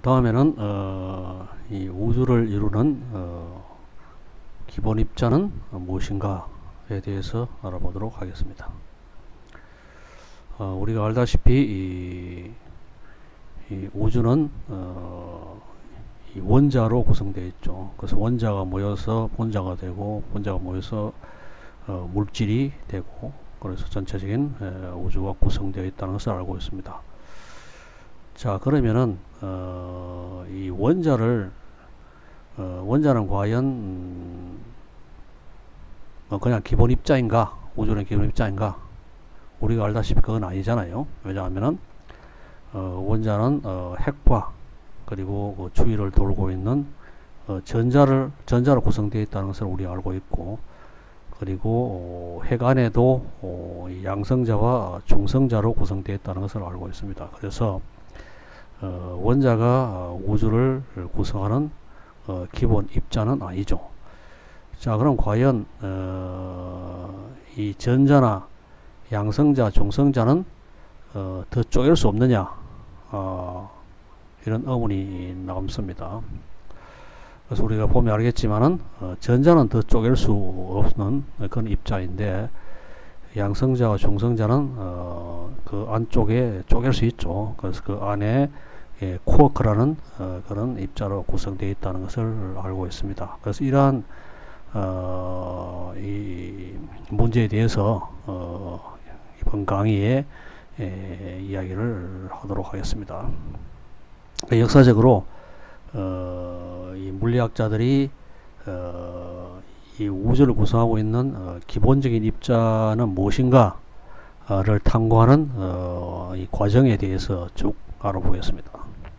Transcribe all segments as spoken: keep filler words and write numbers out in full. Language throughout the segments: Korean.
다음에는 어, 이 우주를 이루는 어, 기본 입자는 무엇인가에 대해서 알아보도록 하겠습니다. 어, 우리가 알다시피 이, 이 우주는 어, 이 원자로 구성되어 있죠. 그래서 원자가 모여서 본자가 되고 본자가 모여서 어, 물질이 되고, 그래서 전체적인 에, 우주가 구성되어 있다는 것을 알고 있습니다. 자, 그러면은 어, 이 원자를 어, 원자는 과연 음, 뭐 그냥 기본 입자인가, 우주는 기본 입자인가? 우리가 알다시피 그건 아니잖아요. 왜냐하면은 어, 원자는 어, 핵과 그리고 그 주위를 돌고 있는 어, 전자를 전자로 구성되어 있다는 것을 우리 알고 있고, 그리고 어, 핵 안에도 어, 양성자와 중성자로 구성되어 있다는 것을 알고 있습니다. 그래서 어, 원자가 우주를 구성하는 어, 기본 입자는 아니죠. 자, 그럼 과연 어, 이 전자나 양성자, 중성자는 어, 더 쪼갤 수 없느냐, 어, 이런 의문이 남습니다. 그래서 우리가 보면 알겠지만은 어, 전자는 더 쪼갤 수 없는 그런 입자인데, 양성자와 중성자는 어, 그 안쪽에 쪼갤 수 있죠. 그래서 그 안에 예, 코어크라는 어, 그런 입자로 구성되어 있다는 것을 알고 있습니다. 그래서 이러한 어, 이 문제에 대해서 어, 이번 강의에 에, 이야기를 하도록 하겠습니다. 역사적으로 어, 이 물리학자들이 어, 이 우주를 구성하고 있는 어, 기본적인 입자는 무엇인가를 탐구하는 어, 이 과정에 대해서 쭉 알아보겠습니다.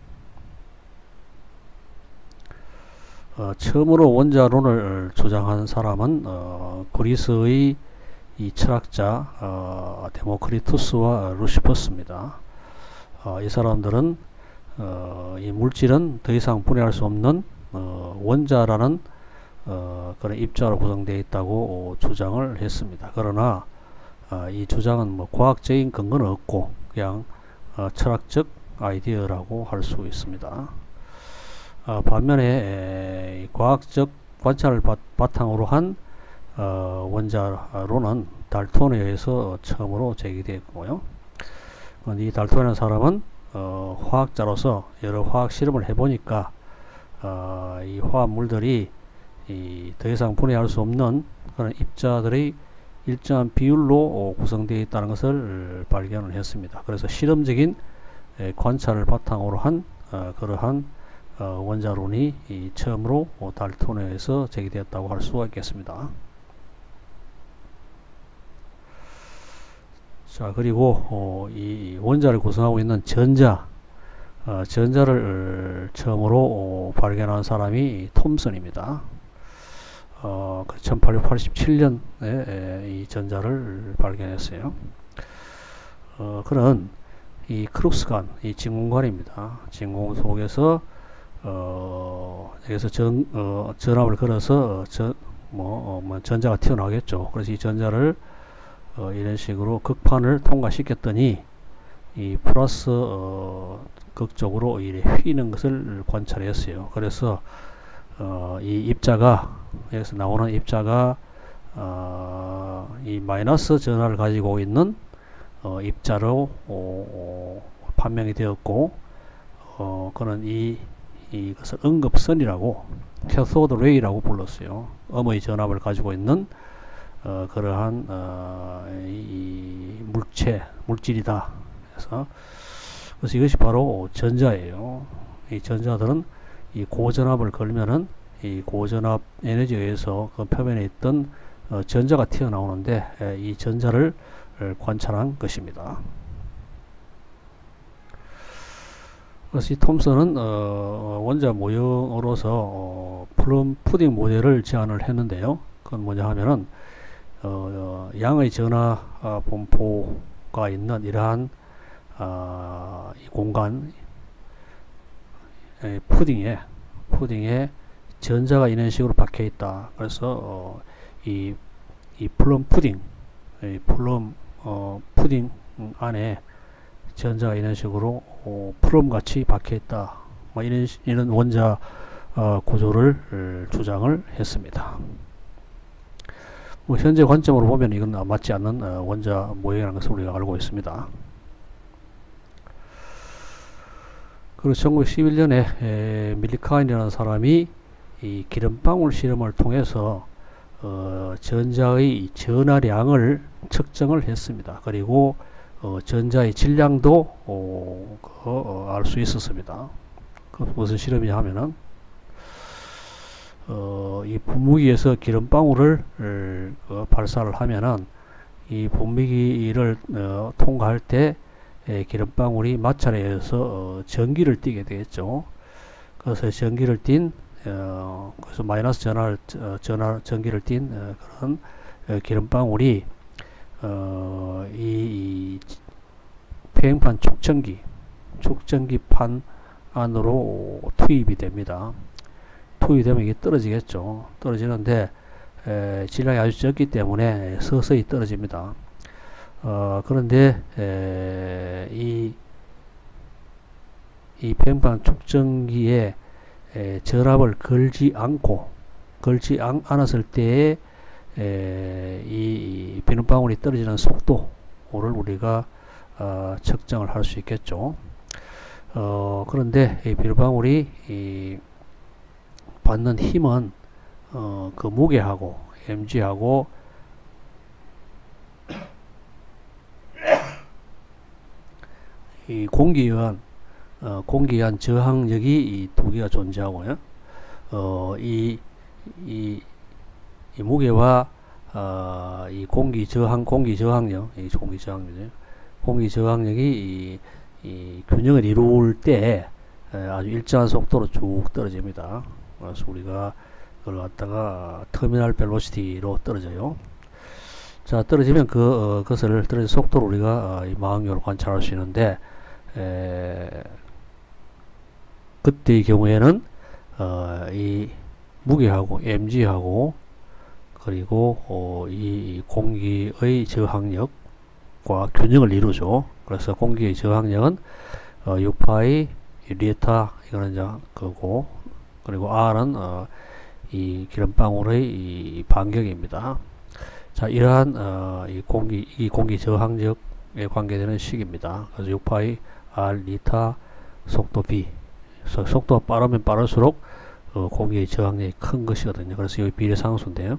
어, 처음으로 원자론을 주장한 사람은 어, 그리스의 이 철학자 어, 데모크리투스와 루시퍼스입니다. 어, 이 사람들은 어, 이 물질은 더 이상 분해할 수 없는 어, 원자라는 어, 그런 입자로 구성되어 있다고 주장을 했습니다. 그러나 어, 이 주장은 뭐 과학적인 근거는 없고 그냥 어, 철학적 아이디어라고 할 수 있습니다. 어, 반면에 에, 과학적 관찰을 바, 바탕으로 한 어, 원자론은 달톤에 의해서 처음으로 제기되었고요. 이 달톤이라는 사람은 어, 화학자로서 여러 화학 실험을 해보니까 어, 이 화합물들이 이 더 이상 분해할 수 없는 그런 입자들의 일정한 비율로 구성되어 있다는 것을 발견을 했습니다. 그래서 실험적인 에, 관찰을 바탕으로 한 어, 그러한 어, 원자론이 이 처음으로 달톤에 의해서 제기되었다고 할 수가 있겠습니다. 자, 그리고 어, 이 원자를 구성하고 있는 전자, 어, 전자를 처음으로 어, 발견한 사람이 톰슨입니다. 어, 천팔백팔십칠 년에 에, 이 전자를 발견했어요. 어, 그는 이 크룩스관, 이 진공관입니다. 진공 속에서 어, 여기서 전, 어, 전압을 걸어서 전, 뭐, 어, 뭐 전자가 튀어나오겠죠. 그래서 이 전자를 어, 이런 식으로 극판을 통과시켰더니 이 플러스 어, 극적으로 이래 휘는 것을 관찰했어요. 그래서 어, 이 입자가, 여기서 나오는 입자가 어, 이 마이너스 전하를 가지고 있는 어, 입자로 어, 어, 판명이 되었고, 어, 그는 이 이것을 응급선이라고, 캐소드 레이라고 불렀어요. 음의 전압을 가지고 있는 어, 그러한 어, 이 물체, 물질이다. 그래서, 그래서 이것이 바로 전자예요. 이 전자들은 이 고전압을 걸면은 이 고전압 에너지에 의해서 그 표면에 있던 어, 전자가 튀어나오는데, 에, 이 전자를 관찰한 것입니다. 그래서 이 톰슨은 어, 원자 모형으로서 어, 플럼 푸딩 모델을 제안을 했는데요. 그건 뭐냐 하면은 어, 양의 전하 어, 분포가 있는 이러한 어, 이 공간, 에, 푸딩에 푸딩에 전자가 이런 식으로 박혀 있다. 그래서 어, 이, 이 플럼 푸딩, 이 플럼 어, 푸딩 안에 전자가 이런 식으로 어, 플럼 같이 박혀 있다. 뭐 이런 이런 원자 어, 구조를 주장을 했습니다. 뭐 현재 관점으로 보면 이건 맞지 않는 어, 원자 모형이라는 것을 우리가 알고 있습니다. 그리고 천구백십일 년에 에, 밀리카인이라는 사람이 이 기름방울 실험을 통해서 어, 전자의 전하량을 측정을 했습니다. 그리고 어, 전자의 질량도 어, 어, 알 수 있었습니다. 그 무슨 실험이냐 하면은 어, 이 분무기에서 기름방울을 어, 발사를 하면은 이 분무기를 어, 통과할 때 에, 기름방울이 마찰에 의해서 어, 전기를 띠게 되겠죠. 그래서 전기를 띤 어, 그래서 마이너스 전하를 어, 전하 전기를 띤 어, 그런 어, 기름방울이 어, 이, 이 폐행판 축전기 축전기판 안으로 투입이 됩니다. 투입이 되면 이게 떨어지겠죠. 떨어지는데 에, 질량이 아주 적기 때문에 서서히 떨어집니다. 어, 그런데 에, 이, 이 폐행판 축전기에 에, 전압을 걸지 않고 걸지 않, 않았을 때에 에, 이, 이 비눗방울이 떨어지는 속도를 우리가 어, 측정을 할 수 있겠죠. 어, 그런데 이 비눗방울이 이 받는 힘은 어, 그 무게하고 엠지하고 이 공기에 의한 어, 공기에 의한 저항력이 이 두 개가 존재하고요. 어, 이, 이, 이 무게와 어, 이 공기 저항 공기 저항력, 이 공기 저항력이죠. 공기 저항력이 이, 이 균형을 이룰 때 에, 아주 일정한 속도로 쭉 떨어집니다. 그래서 우리가 그걸 갖다가 터미널 벨로시티로 떨어져요. 자, 떨어지면 그 어, 것을 떨어진 속도를 우리가 어, 이 망원경으로 관찰할 수 있는데 에, 그때의 경우에는 어, 이 무게하고 엠지하고 그리고 어, 이 공기의 저항력과 균형을 이루죠. 그래서 공기의 저항력은 어, 육 파이 리타 이거는 이제 그거 그리고 R은 어, 이 기름방울의 이 반경입니다. 자, 이러한 어, 이 공기 이 공기 저항력에 관계되는 식입니다. 그래서 육 파이 R 리타 속도 B. 그래서 속도가 빠르면 빠를수록 어, 공기의 저항력이 큰 것이거든요. 그래서 여기 비례상수인데요.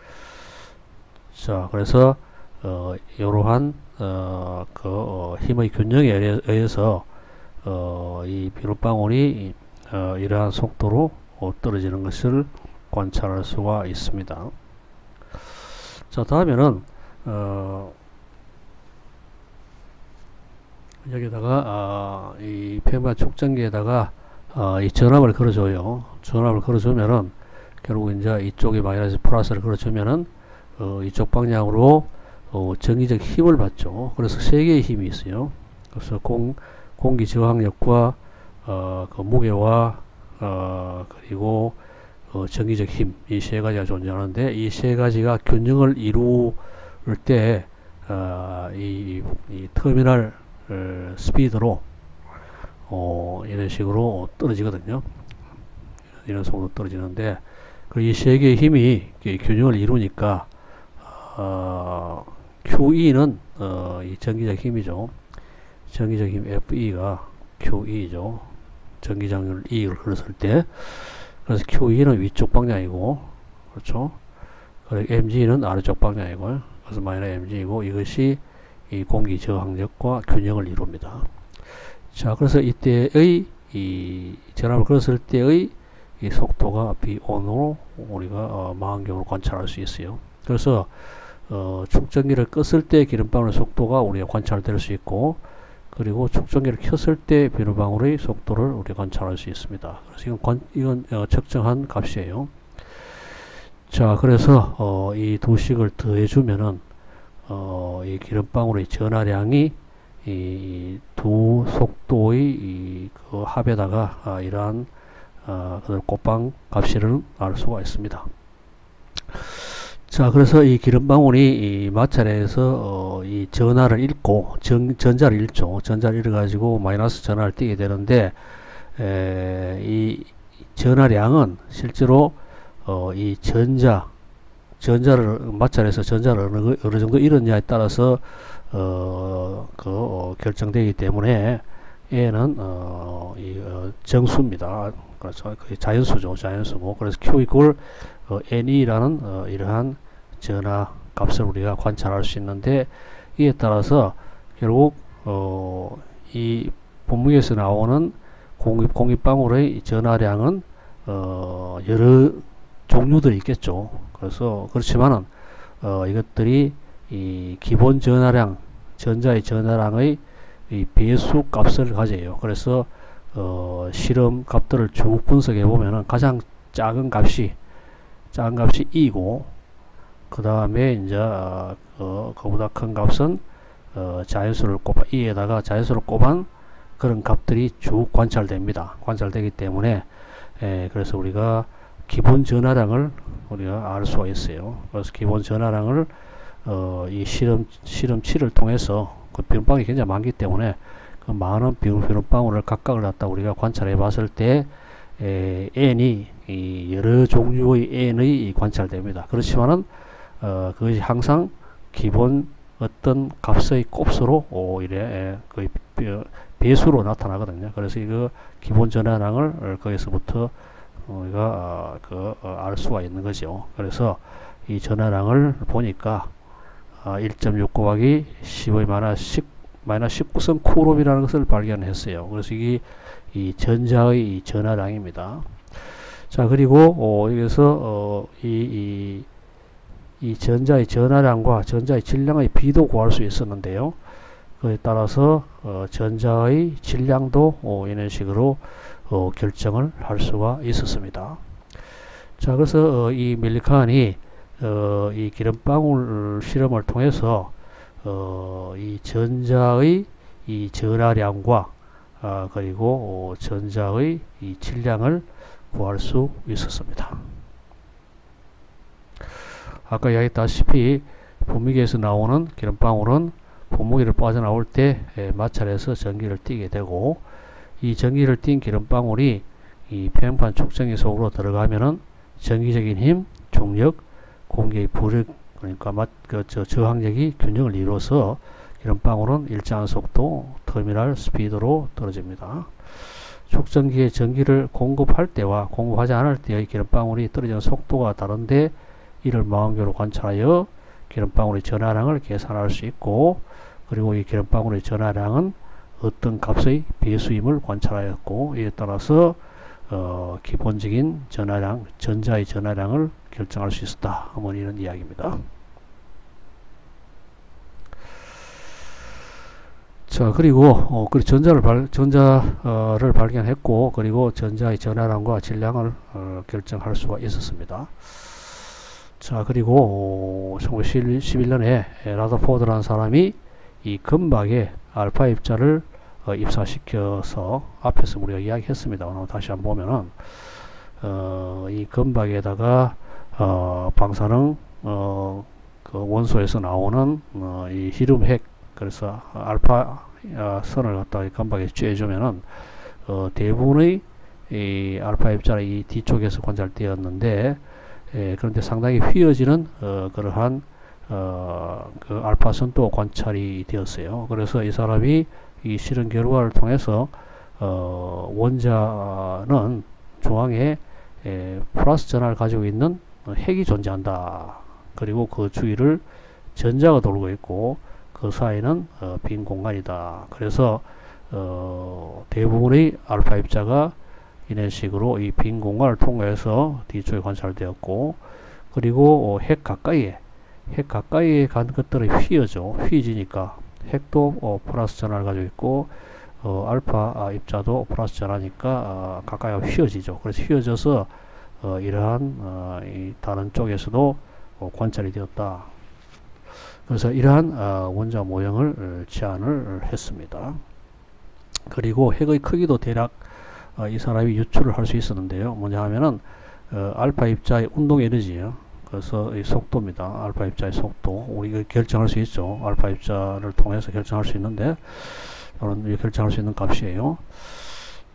자, 그래서 어, 이러한 어, 그 어, 힘의 균형에 의해서 어, 이 비눗방울이 어, 이러한 속도로 어, 떨어지는 것을 관찰할 수가 있습니다. 자, 다음에는 어, 여기다가 아, 이 폐행판 축전기에다가 아, 이 전압을 걸어줘요. 전압을 걸어주면은 결국 이제 이쪽에 마이너스 플러스를 걸어주면은 어, 이쪽 방향으로 어, 정기적 힘을 받죠. 그래서 세 개의 힘이 있어요. 그래서 공, 공기 저항력과 어, 그 무게와 어, 그리고 어, 정기적 힘, 이 세 가지가 존재하는데 이 세 가지가 균형을 이룰 때 어, 이, 이 터미널 어, 스피드로 어, 이런 식으로 떨어지거든요. 이런 속도로 떨어지는데 이 세 개의 힘이 균형을 이루니까 어, 큐이는 어, 이 전기적 힘이죠. 전기적 힘 에프이가 큐이죠. 전기장을 E를 걸었을 때 그래서 큐이는 위쪽 방향이고 그렇죠. 그리고 엠지는 아래쪽 방향이고요. 그래서 마이너스 엠지이고 이것이 이 공기 저항력과 균형을 이룹니다. 자, 그래서 이때의 이 전압을 걸었을 때의 이 속도가 비온으로 우리가 어, 망원경으로 관찰할 수 있어요. 그래서 어, 축전기를 껐을 때 기름방울의 속도가 우리가 관찰될 수 있고 그리고 축전기를 켰을 때 비눗방울의 속도를 우리가 관찰할 수 있습니다. 그래서 이건, 관, 이건 어, 측정한 값이에요. 자, 그래서 어, 이 두 식을 더해주면은 어, 이 기름방울의 전하량이 이 두 속도의 이 그 합에다가 아, 이러한 어, 곱방 값이를 알 수가 있습니다. 자, 그래서 이 기름방울이 이 마찰에서 어, 이 전하를 잃고 전, 전자를 잃죠. 전자를 잃어가지고 마이너스 전하를 띠게 되는데 에, 이 전하량은 실제로 어, 이 전자 전자를 마찰해서 전자를 어느, 어느 정도 이뤘냐에 따라서 어, 그, 어, 결정되기 때문에 N은 어, 이, 어, 정수입니다. 그래서 자연수죠. 자연수고. 그래서 Q 이퀄 어, Ne라는 어, 이러한 전하 값을 우리가 관찰할 수 있는데, 이에 따라서 결국 어, 이 분무기에서 나오는 공입, 공입방울의 전하량은 어, 여러 종류들이 있겠죠. 그래서 그렇지만은 어, 이것들이 이 기본 전하량, 전자의 전하량의 이 배수 값을 가져요. 그래서 어, 실험 값들을 쭉 분석해 보면은 가장 작은 값이 작은 값이 E고, 그 다음에 이제 어, 어, 그보다 큰 값은 어, 자연수를 꼽아 E에다가 자연수를 꼽은 그런 값들이 쭉 관찰됩니다. 관찰되기 때문에 에, 그래서 우리가 기본 전하량을 우리가 알 수가 있어요. 그래서 기본 전하량을 어, 이 실험 실험치를 통해서 그 비눗방울이 굉장히 많기 때문에 그 많은 비눗방울을 각각을 갖다 우리가 관찰해 봤을 때 에, N이 이 여러 종류의 N의 관찰됩니다. 그렇지만은 어, 그것이 항상 기본 어떤 값의 곱수로 오, 이래 거의 배수로 나타나거든요. 그래서 이거 기본 전하량을 거기서부터 우리가 어, 그, 어, 알 수가 있는 거죠. 그래서 이 전하량을 보니까 어, 일 점 육 곱하기 십의 마이너스 십구 성 쿠롬이라는 것을 발견했어요. 그래서 이게 이 전자의 이 전하량입니다. 자, 그리고 어, 여기서 어, 이, 이, 이 전자의 전하량과 전자의 질량의 비도 구할 수 있었는데요. 그에 따라서 어, 전자의 질량도 어, 이런 식으로 어, 결정을 할 수가 있었습니다. 자, 그래서 어, 이 밀리칸이 어, 이 기름방울 실험을 통해서 어, 이 전자의 이 전하량과 아, 그리고 어, 전자의 이 질량을 구할 수 있었습니다. 아까 이야기했다시피 분무기에서 나오는 기름방울은 분무기를 빠져나올 때 에, 마찰해서 전기를 띠게 되고, 이 전기를 띈 기름방울이 이 표면판 축전기 속으로 들어가면은 전기적인 힘, 중력, 공기의 부력, 그러니까 맛, 그, 저, 저항력이 균형을 이루어서 기름방울은 일정한 속도, 터미널 스피드로 떨어집니다. 축전기에 전기를 공급할 때와 공급하지 않을 때의 기름방울이 떨어지는 속도가 다른데, 이를 망원경으로 관찰하여 기름방울의 전하량을 계산할 수 있고, 그리고 이 기름방울의 전하량은 어떤 값의 배수임을 관찰하였고, 이에 따라서 어, 기본적인 전하량, 전자의 전하량을 결정할 수 있었다. 뭐 이런 이야기입니다. 자, 그리고 어, 그 전자를 발, 전자를 발견했고, 그리고 전자의 전하량과 질량을 어, 결정할 수가 있었습니다. 자, 그리고 어, 천구백십일 년에 라더포드라는 사람이 이 금박에 알파 입자를 어, 입사시켜서 앞에서 우리가 이야기했습니다. 오늘 다시 한번 보면은 어, 이 금박에다가 어, 방사능 어, 그 원소에서 나오는 어, 이 히름 핵, 그래서 알파 어, 선을 갖다가 금박에 쬐주면은 어, 대부분의 이 알파 입자는 이 뒤쪽에서 관찰되었는데, 예, 그런데 상당히 휘어지는 어, 그러한 어, 그 알파선도 관찰이 되었어요. 그래서 이 사람이 이 실험 결과를 통해서 어, 원자는 중앙에 에, 플러스 전하를 가지고 있는 어, 핵이 존재한다. 그리고 그 주위를 전자가 돌고 있고 그 사이는 어, 빈 공간이다. 그래서 어, 대부분의 알파 입자가 이런 식으로 이 빈 공간을 통해서 뒤쪽에 관찰되었고, 그리고 어, 핵 가까이에 핵 가까이에 간 것들은 휘어져 휘지니까 핵도 어, 플러스 전하를 가지고 있고 어, 알파 아, 입자도 플러스 전하니까 어, 가까이 휘어지죠. 그래서 휘어져서 어, 이러한 어, 이 다른 쪽에서도 어, 관찰이 되었다. 그래서 이러한 어, 원자 모형을 어, 제안을 했습니다. 그리고 핵의 크기도 대략 어, 이 사람이 유출을 할 수 있었는데요. 뭐냐 하면은 어, 알파 입자의 운동 에너지예요. 그래서 이 속도입니다. 알파 입자의 속도 우리가 결정할 수 있죠. 알파 입자를 통해서 결정할 수 있는데, 이런 결정할 수 있는 값이에요.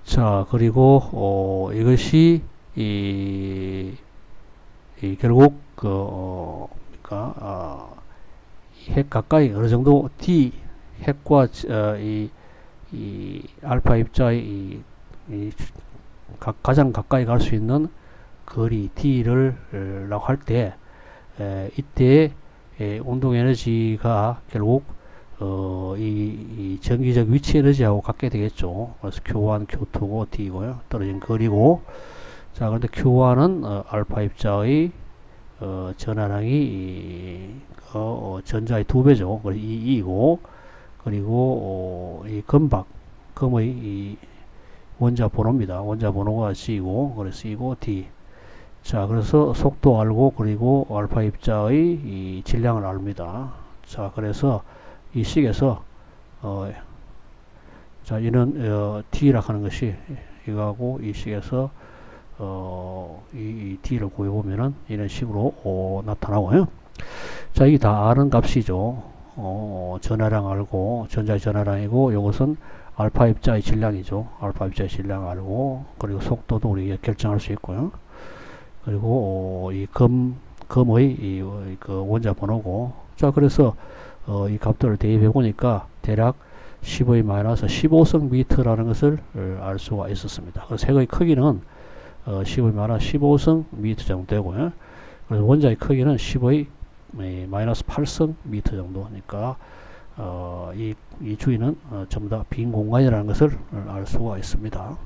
자, 그리고 어, 이것이 이, 이 결국 그 어, 그러니까 어, 핵 가까이 어느 정도 D 핵과 어, 이, 이 알파 입자의 이, 이 가, 가장 가까이 갈 수 있는 거리 D를 라고 할 때 이때 에, 운동 에너지가 결국 어, 이, 이 전기적 위치 에너지하고 같게 되겠죠. 그래서 큐 원, 큐 투고 D고요. 떨어진 거리고. 자, 그런데 큐 원은 어, 알파 입자의 어, 전하량이 이, 어, 전자의 두 배죠. 그래서 이 이고 그리고 어, 이 금박, 금의 이 원자 번호입니다. 원자 번호가 C고 그래서 C고 D. 자, 그래서 속도 알고 그리고 알파 입자의 이 질량을 압니다. 자, 그래서 이 식에서 어, 자, 이는 어, T라 하는 것이 이거하고 이 식에서 어, 이, 이 T를 구해보면은 이런 식으로 어, 나타나고요. 자, 이게 다 아는 값이죠. 어, 전하량 알고 전자의 전하량이고 이것은 알파 입자의 질량이죠. 알파 입자의 질량 알고 그리고 속도도 우리가 결정할 수 있고요. 그리고 어, 이 금, 금의 이, 그 원자 번호고. 자, 그래서 어, 이 값들을 대입해 보니까 대략 십의 마이너스 십오성 미터라는 것을 알 수가 있었습니다. 그래서 핵의 크기는 어, 십의 마이너스 십오성 미터 정도 되고요. 그래서 원자의 크기는 십의 마이너스 팔성 미터 정도니까 어, 이, 이 주위는 어, 전부 다 빈 공간이라는 것을 알 수가 있습니다.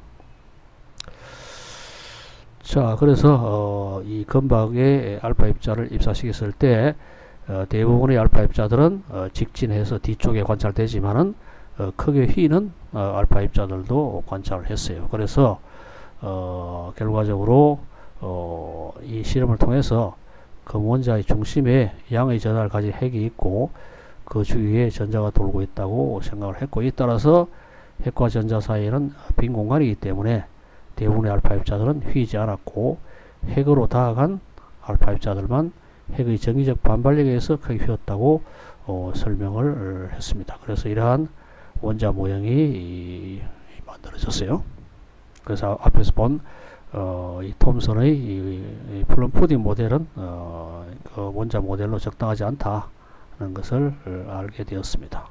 자, 그래서 어, 이 금박에 알파 입자를 입사시켰을 때 어, 대부분의 알파 입자들은 어, 직진해서 뒤쪽에 관찰되지만은 어, 크게 휘는 어, 알파 입자들도 관찰을 했어요. 그래서 어, 결과적으로 어, 이 실험을 통해서 금원자의 중심에 양의 전하를 가진 핵이 있고 그 주위에 전자가 돌고 있다고 생각을 했고, 이 따라서 핵과 전자 사이에는 빈 공간이기 때문에 대부분의 알파 입자들은 휘지 않았고 핵으로 다가간 알파 입자들만 핵의 전기적 반발력에 의해서 크게 휘었다고 어, 설명을 했습니다. 그래서 이러한 원자 모형이 이, 만들어졌어요. 그래서 앞에서 본 어, 이 톰슨의 이, 이 플럼-푸딩 모델은 어, 그 원자 모델로 적당하지 않다는 것을 알게 되었습니다.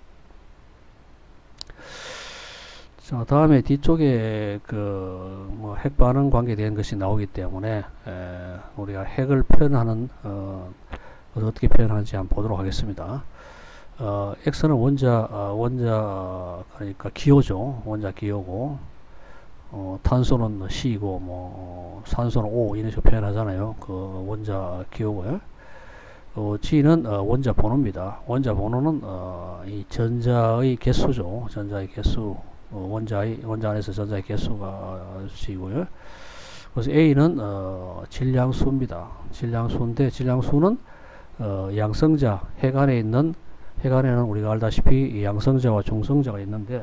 자, 다음에 뒤쪽에 그 뭐 핵 반응 관계된 것이 나오기 때문에 에, 우리가 핵을 표현하는 어, 어떻게 표현하는지 한번 보도록 하겠습니다. 어, X는 원자 어, 원자 그러니까 기호죠. 원자 기호고 어, 탄소는 C고 뭐 산소는 O 이런 식으로 표현하잖아요. 그 원자 기호고요. 어, G는 어, 원자 번호입니다. 원자 번호는 어, 이 전자의 개수죠. 전자의 개수. 어, 원자의, 원자 안에서 전자의 개수가 G고요. 그래서 A는 어, 질량수입니다. 질량수인데 질량수는 어, 양성자, 핵 안에 있는, 핵 안에는 우리가 알다시피 양성자와 중성자가 있는데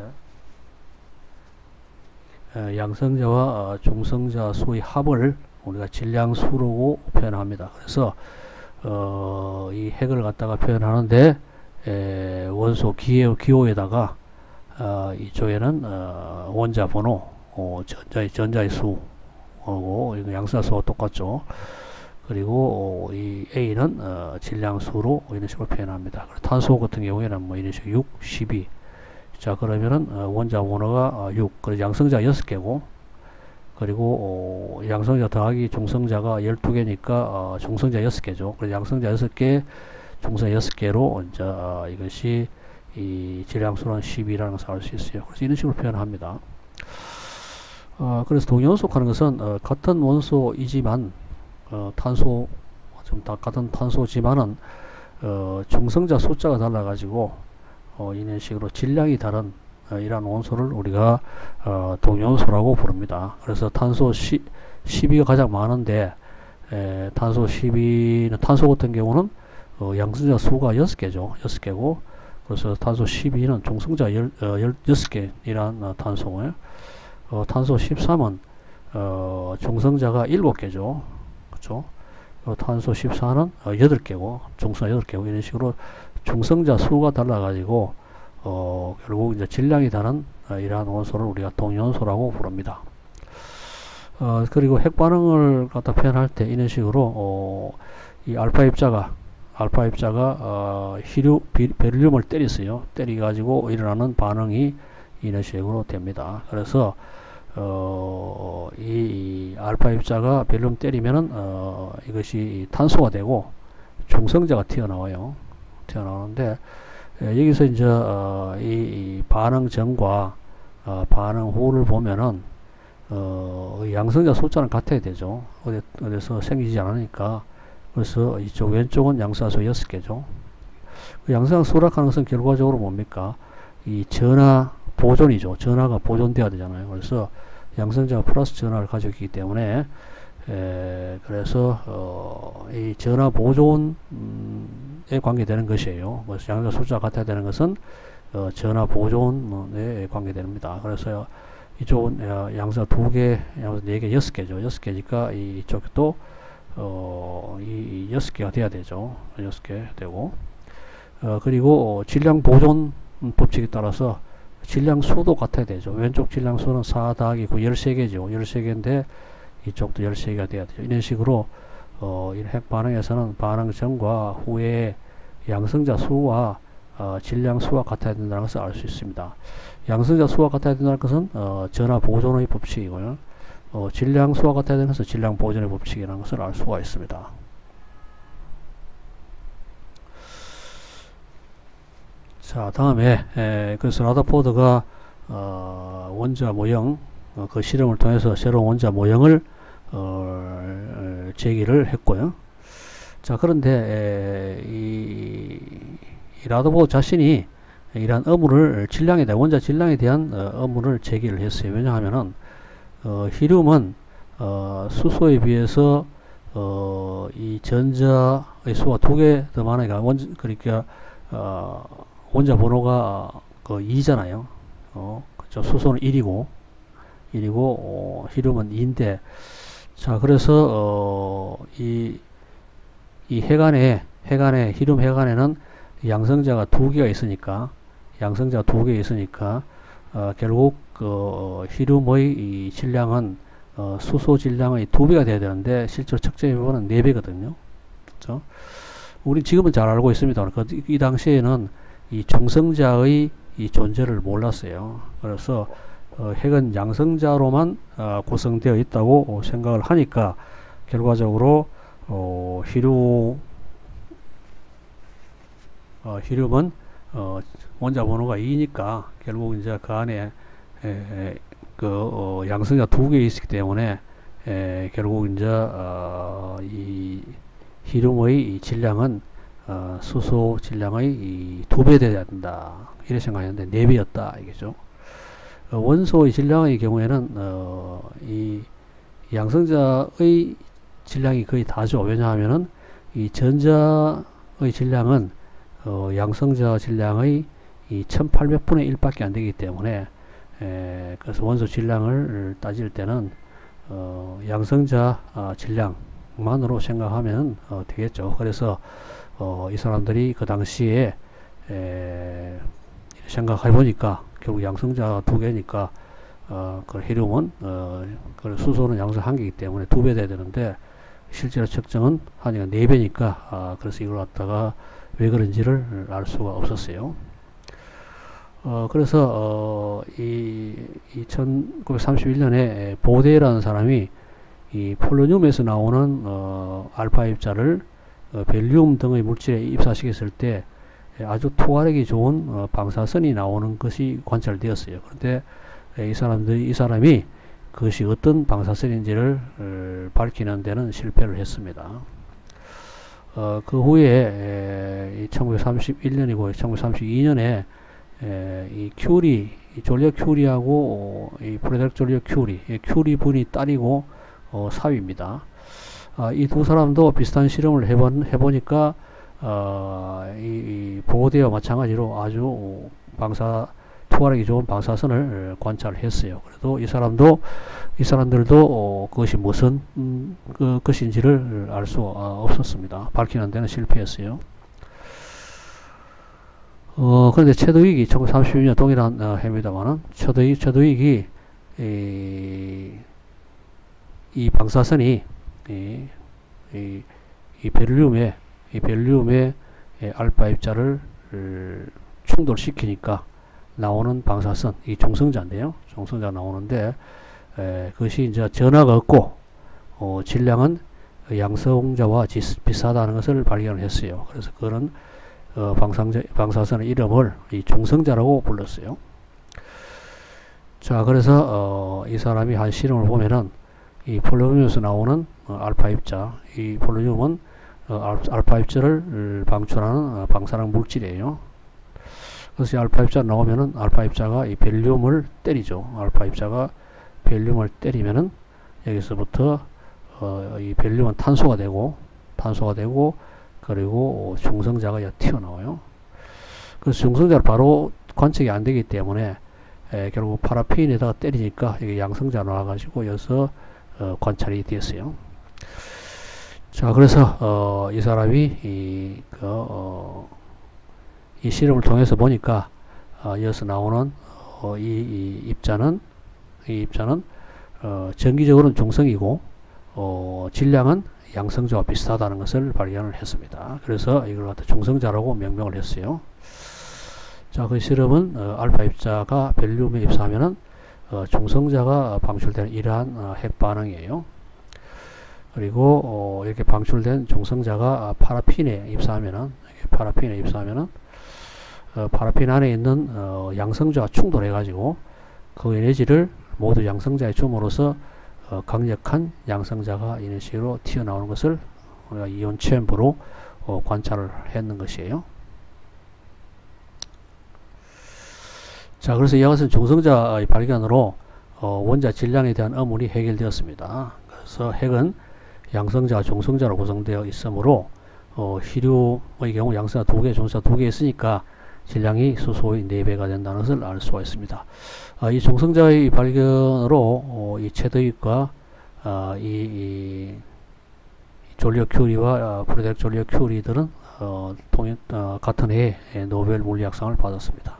에, 양성자와 어, 중성자 수의 합을 우리가 질량수로 표현합니다. 그래서 어, 이 핵을 갖다가 표현하는데 에, 원소 기호, 기호에다가 어, 이쪽에는 어, 원자 번호, 어, 전자의, 전자의 수하고 양수자 수와 똑같죠. 그리고 어, 이 A는 어, 질량수로 이런 식으로 표현합니다. 탄소 같은 경우에는 뭐 이런 식으로 육, 십이. 자, 그러면은 어, 원자 번호가 어, 육, 그래서 양성자 여섯 개고, 그리고 어, 양성자 더하기 중성자가 열두 개니까 어, 중성자 여섯 개죠. 그래서 양성자 여섯 개, 중성 여섯 개로 이제 어, 이것이 이 질량수는 십이라는 것을 알 수 있어요. 그래서 이런 식으로 표현합니다. 어, 그래서 동위원소 하는 것은 어, 같은 원소이지만 어, 탄소 좀 다 같은 탄소지만은 어, 중성자 숫자가 달라가지고 어, 이런 식으로 질량이 다른 어, 이러한 원소를 우리가 어, 동위원소라고 부릅니다. 그래서 탄소 십이가 가장 많은데 에, 탄소 십이는 탄소 같은 경우는 어, 양성자 수가 여섯 개죠. 여섯 개고 그래서 탄소 십이는 중성자 십육 개 이란 어, 탄소고요. 어, 탄소 십삼은 어, 중성자가 일곱 개죠. 그렇죠? 어, 탄소 십사는 어, 여덟 개고 중성자 여덟 개고 이런 식으로 중성자 수가 달라 가지고 어, 결국 이제 질량이 다른 어, 이러한 원소를 우리가 동위원소라고 부릅니다. 어, 그리고 핵 반응을 갖다 표현할 때 이런 식으로 어, 이 알파 입자가 알파 입자가 어, 히류 비, 베릴륨을 때렸어요. 때리 가지고 일어나는 반응이 이런 식으로 됩니다. 그래서 어, 이, 이 알파 입자가 베릴륨 때리면은 어, 이것이 탄소가 되고 중성자가 튀어나와요. 튀어나오는데 에, 여기서 이제 어, 이, 이 반응 전과 어, 반응 후를 보면은 어, 양성자 숫자는 같아야 되죠. 어디, 어디서 생기지 않으니까. 그래서 이쪽 왼쪽은 양산소 여섯 개죠. 그 양산소 수락하는 것은 결과적으로 뭡니까? 이 전하 보존이죠. 전하가 보존돼야 되잖아요. 그래서 양성자가 플러스 전하를 가지고 있기 때문에 에, 그래서 어, 이 전하 보존에 관계되는 것이에요. 그래서 양산소 숫자가 같아야 되는 것은 어, 전하 보존에 관계됩니다. 그래서 이쪽은 어, 양산소 두 개, 양산소 네 개, 여섯 개죠. 여섯 개니까 이쪽도 어, 이, 여섯 개가 돼야 되죠. 여섯 개 되고, 어, 그리고, 어, 질량 보존 법칙에 따라서 질량 수도 같아야 되죠. 왼쪽 질량 수는 사 더하기 구, 열세 개죠. 열세 개인데, 이쪽도 열세 개가 돼야 되죠. 이런 식으로, 어, 이 핵 반응에서는 반응 전과 후에 양성자 수와, 어, 질량 수와 같아야 된다는 것을 알 수 있습니다. 양성자 수와 같아야 된다는 것은, 어, 전하 보존의 법칙이고요. 어, 질량 수와 같아야 되는 것은 질량 보존의 법칙이라는 것을 알 수가 있습니다. 자, 다음에 에, 그래서 라더포드가 어, 원자 모형 어, 그 실험을 통해서 새로운 원자 모형을 어, 제기를 했고요. 자, 그런데 에, 이, 이 라더포드 자신이 이러한 의문을 질량에 대한 원자 질량에 대한 어, 의문을 제기를 했어요. 왜냐하면은 어, 히륨은 어, 수소에 비해서 어, 이 전자의 수가 두 개 더 많으니까 원 그러니까 어, 원자 번호가 그 이잖아요. 어, 그렇죠. 수소는 일이고 일이고 어, 히륨은 이인데 자 그래서 어, 이, 이 핵안에 핵안에 히륨 핵안에는 양성자가 두 개가 있으니까 양성자가 두 개 있으니까 어, 결국 그 어, 히륨의 이 질량은 어, 수소 질량의 두 배가 돼야 되는데 실제로 측정해 보면 네 배거든요. 그렇죠? 우리 지금은 잘 알고 있습니다. 그, 이 당시에는 이 중성자의 이 존재를 몰랐어요. 그래서 어, 핵은 양성자로만 어, 구성되어 있다고 생각을 하니까 결과적으로 어, 히륨 어, 히륨은 어, 원자 번호가 이니까 결국 이제 그 안에 에, 에, 그 어, 양성자 두 개 있기 때문에 에, 결국 이제 어, 이 히륨의 이 질량은 어, 수소 질량의 이 두 배 돼야 된다 이렇게 생각했는데 네 배였다 이게죠. 어, 원소의 질량의 경우에는 어, 이 양성자의 질량이 거의 다죠. 왜냐하면은 이 전자의 질량은 어, 양성자 질량의 이 천팔백 분의 일 밖에 안 되기 때문에 에, 그래서 원소 질량을 따질 때는 어, 양성자 어, 질량만으로 생각하면 어, 되겠죠. 그래서 어, 이 사람들이 그 당시에 에, 생각해 보니까 결국 양성자 두 개니까 어, 그 히륨은 어, 그 수소는 양성 한 개이기 때문에 두 배 돼야 되는데 실제로 측정은 하니까 네 배니까 아, 그래서 이걸 갖다가 왜 그런지를 알 수가 없었어요. 어, 그래서, 어, 이, 이 천구백삼십일 년에 보데라는 사람이 이 폴로늄에서 나오는, 어, 알파 입자를, 어, 벨륨 등의 물질에 입사시켰을 때 아주 투과력이 좋은, 어, 방사선이 나오는 것이 관찰되었어요. 그런데 이 사람들이, 이 사람이 그것이 어떤 방사선인지를 어, 밝히는 데는 실패를 했습니다. 어, 그 후에, 에, 천구백삼십일 년이고 천구백삼십이 년에 에, 이 큐리, 이 전력 큐리하고 어, 이 프레데릭 전력 큐리, 이 큐리 분이 딸이고 어, 사위입니다. 아, 이 두 사람도 비슷한 실험을 해본, 해보니까 어, 이, 이 보고대와 마찬가지로 아주 방사 투과력이 좋은 방사선을 관찰했어요. 그래도 이 사람도 이 사람들도 어, 그것이 무슨 음, 그, 것인지를 알 수 어, 없었습니다. 밝히는 데는 실패했어요. 어, 그런데 최도익이 천구백삼십육 년 동일한 어, 해입니다만은 최도익, 최도익이 이, 이 방사선이 이, 이, 이 베릴륨에 이 베릴륨의 알파 입자를 충돌시키니까 나오는 방사선, 이 중성자인데요. 중성자 나오는데 에, 그것이 이제 전하가 없고 어, 질량은 양성자와 비슷하다는 것을 발견을 했어요. 그래서 그런 어, 방사자, 방사선의 이름을 이 중성자라고 불렀어요. 자, 그래서 어, 이 사람이 한 실험을 보면은 이 폴로늄에서 나오는 어, 알파 입자, 이 폴로늄은 어, 알파 입자를 방출하는 어, 방사능 물질이에요. 그래서 이 알파 입자 나오면은 알파 입자가 이 벨륨을 때리죠. 알파 입자가 벨륨을 때리면은 여기서부터 어, 이 벨륨은 탄소가 되고 탄소가 되고 그리고 중성자가 튀어나와요. 그래서 중성자를 바로 관측이 안 되기 때문에 에, 결국 파라핀에다가 때리니까 이게 양성자 나와가지고 여기서 어, 관찰이 됐어요. 자, 그래서 어, 이 사람이 이, 그, 어, 이 실험을 통해서 보니까 어, 여기서 나오는 어, 이, 이 입자는 이 입자는 어, 전기적으로는 중성이고 어, 질량은 양성자와 비슷하다는 것을 발견을 했습니다. 그래서 이걸 갖다 중성자라고 명명을 했어요. 자, 그 실험은 어, 알파 입자가 벨륨에 입사하면은 어, 중성자가 방출되는 이러한 어, 핵 반응이에요. 그리고 어, 이렇게 방출된 중성자가 파라핀에 입사하면은 파라핀에 입사하면은 어, 파라핀 안에 있는 어, 양성자와 충돌해 가지고 그 에너지를 모두 양성자에 줌으로써 어, 강력한 양성자가 이런 식으로 튀어나오는 것을 우리가 이온 챔버로 어, 관찰을 했는 것이에요. 자, 그래서 이와 같은 중성자의 발견으로 어, 원자 질량에 대한 의문이 해결되었습니다. 그래서 핵은 양성자, 중성자로 구성되어 있으므로 어, 히륨의 경우 양성자 두 개, 중성자 두 개 있으니까 질량이 수소의 네 배가 된다는 것을 알 수가 있습니다. 아, 이 중성자의 발견으로 어, 이 최도익과 아, 이, 이 졸리오 큐리와 아, 프레데릭 졸리오 큐리들은 어, 동일, 어, 같은 해에 노벨 물리학상을 받았습니다.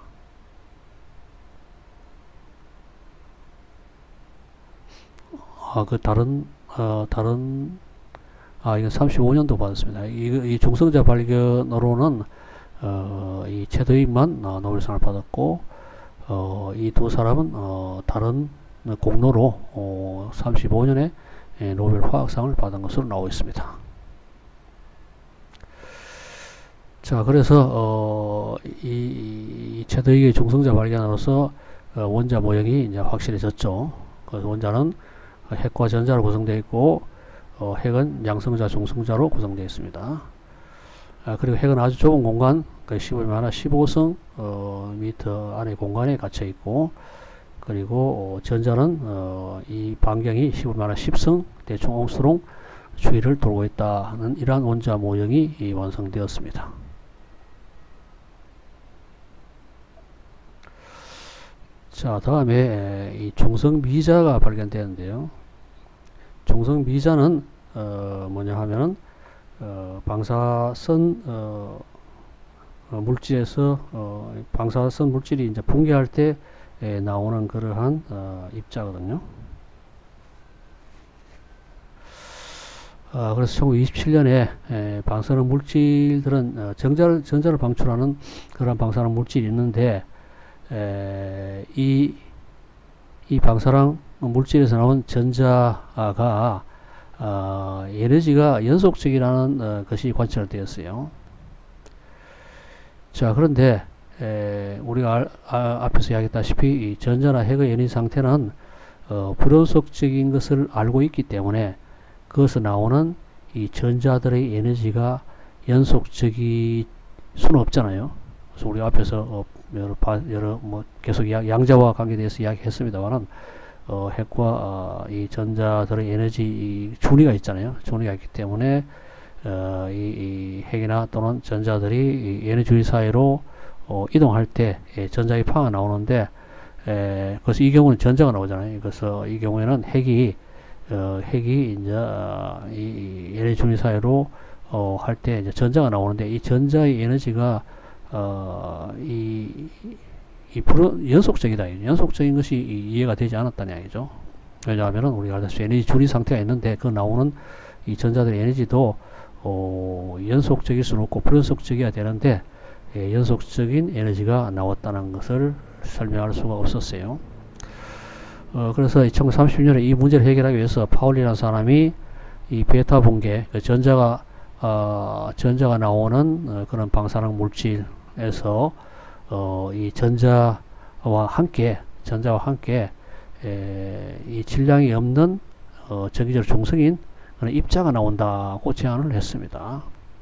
아, 그 다른 어, 다른 아, 이건 삼십오 년도 받았습니다. 이, 이 중성자 발견으로는 어, 이 최도익만 어, 노벨상을 받았고 어, 이 두 사람은 어, 다른 공로로 어, 삼십오 년에 예, 노벨 화학상을 받은 것으로 나오고 있습니다. 자, 그래서 어, 이, 이 최도익의 중성자 발견으로서 어, 원자 모형이 이제 확실해졌죠. 그래서 원자는 핵과 전자로 구성되어 있고 어, 핵은 양성자, 중성자로 구성되어 있습니다. 아, 그리고 핵은 아주 좁은 공간, 그 십오 미터 십오 성 어, 미터 안의 공간에 갇혀 있고, 그리고 어, 전자는 어, 이 반경이 십오 미터 십 성 대충 옹스롱 주위를 돌고 있다는 이러한 원자 모형이 이, 완성되었습니다. 자, 다음에 이 중성 미자가 발견되는데요. 중성 미자는 어, 뭐냐 하면은 어, 방사선 어, 어, 물질에서 어, 방사선 물질이 이제 붕괴할 때 에, 나오는 그러한 어, 입자거든요. 어, 그래서 천구백이십칠 년에 에, 방사능 물질들은 어, 전자를, 전자를 방출하는 그런 방사능 물질이 있는데 에, 이, 이 방사능 물질에서 나온 전자가 어, 에너지가 연속적이라는 어, 것이 관찰되었어요. 자, 그런데 에, 우리가 알, 아, 앞에서 이야기했다시피 이 전자나 핵의 에너지 상태는 어, 불연속적인 것을 알고 있기 때문에 그것에서 나오는 이 전자들의 에너지가 연속적일 수는 없잖아요. 그래서 우리 앞에서 어, 여러, 여러 뭐 계속 이야기, 양자와 관계돼서 이야기했습니다만은 어, 핵과 어, 이 전자들의 에너지 이 준위가 있잖아요. 준위가 있기 때문에 어, 이, 이 핵이나 또는 전자들이 이 에너지 준위 사이로 어, 이동할 때 예, 전자의 파가 나오는데 에, 그래서 이 경우는 전자가 나오잖아요. 그래서 이 경우에는 핵이 어, 핵이 이제 어, 이, 이 에너지 준위 사이로 어, 할 때 이제 전자가 나오는데 이 전자의 에너지가 어, 이, 이 불은 연속적이다. 연속적인 것이 이해가 되지 않았다는 이야기죠. 왜냐하면 우리가 알다시피 에너지 준위 상태가 있는데 그 나오는 이 전자들의 에너지도 어, 연속적일 수는 없고 불연속적이어야 되는데 예, 연속적인 에너지가 나왔다는 것을 설명할 수가 없었어요. 어, 그래서 천구백삼십 년에 이 문제를 해결하기 위해서 파울리라는 사람이 이 베타 붕괴, 그 전자가 어, 전자가 나오는 어, 그런 방사능 물질에서 어, 이 전자와 함께 전자와 함께 에, 이 질량이 없는 어, 전기적 중성인 그런 입자가 나온다고 제안을 했습니다.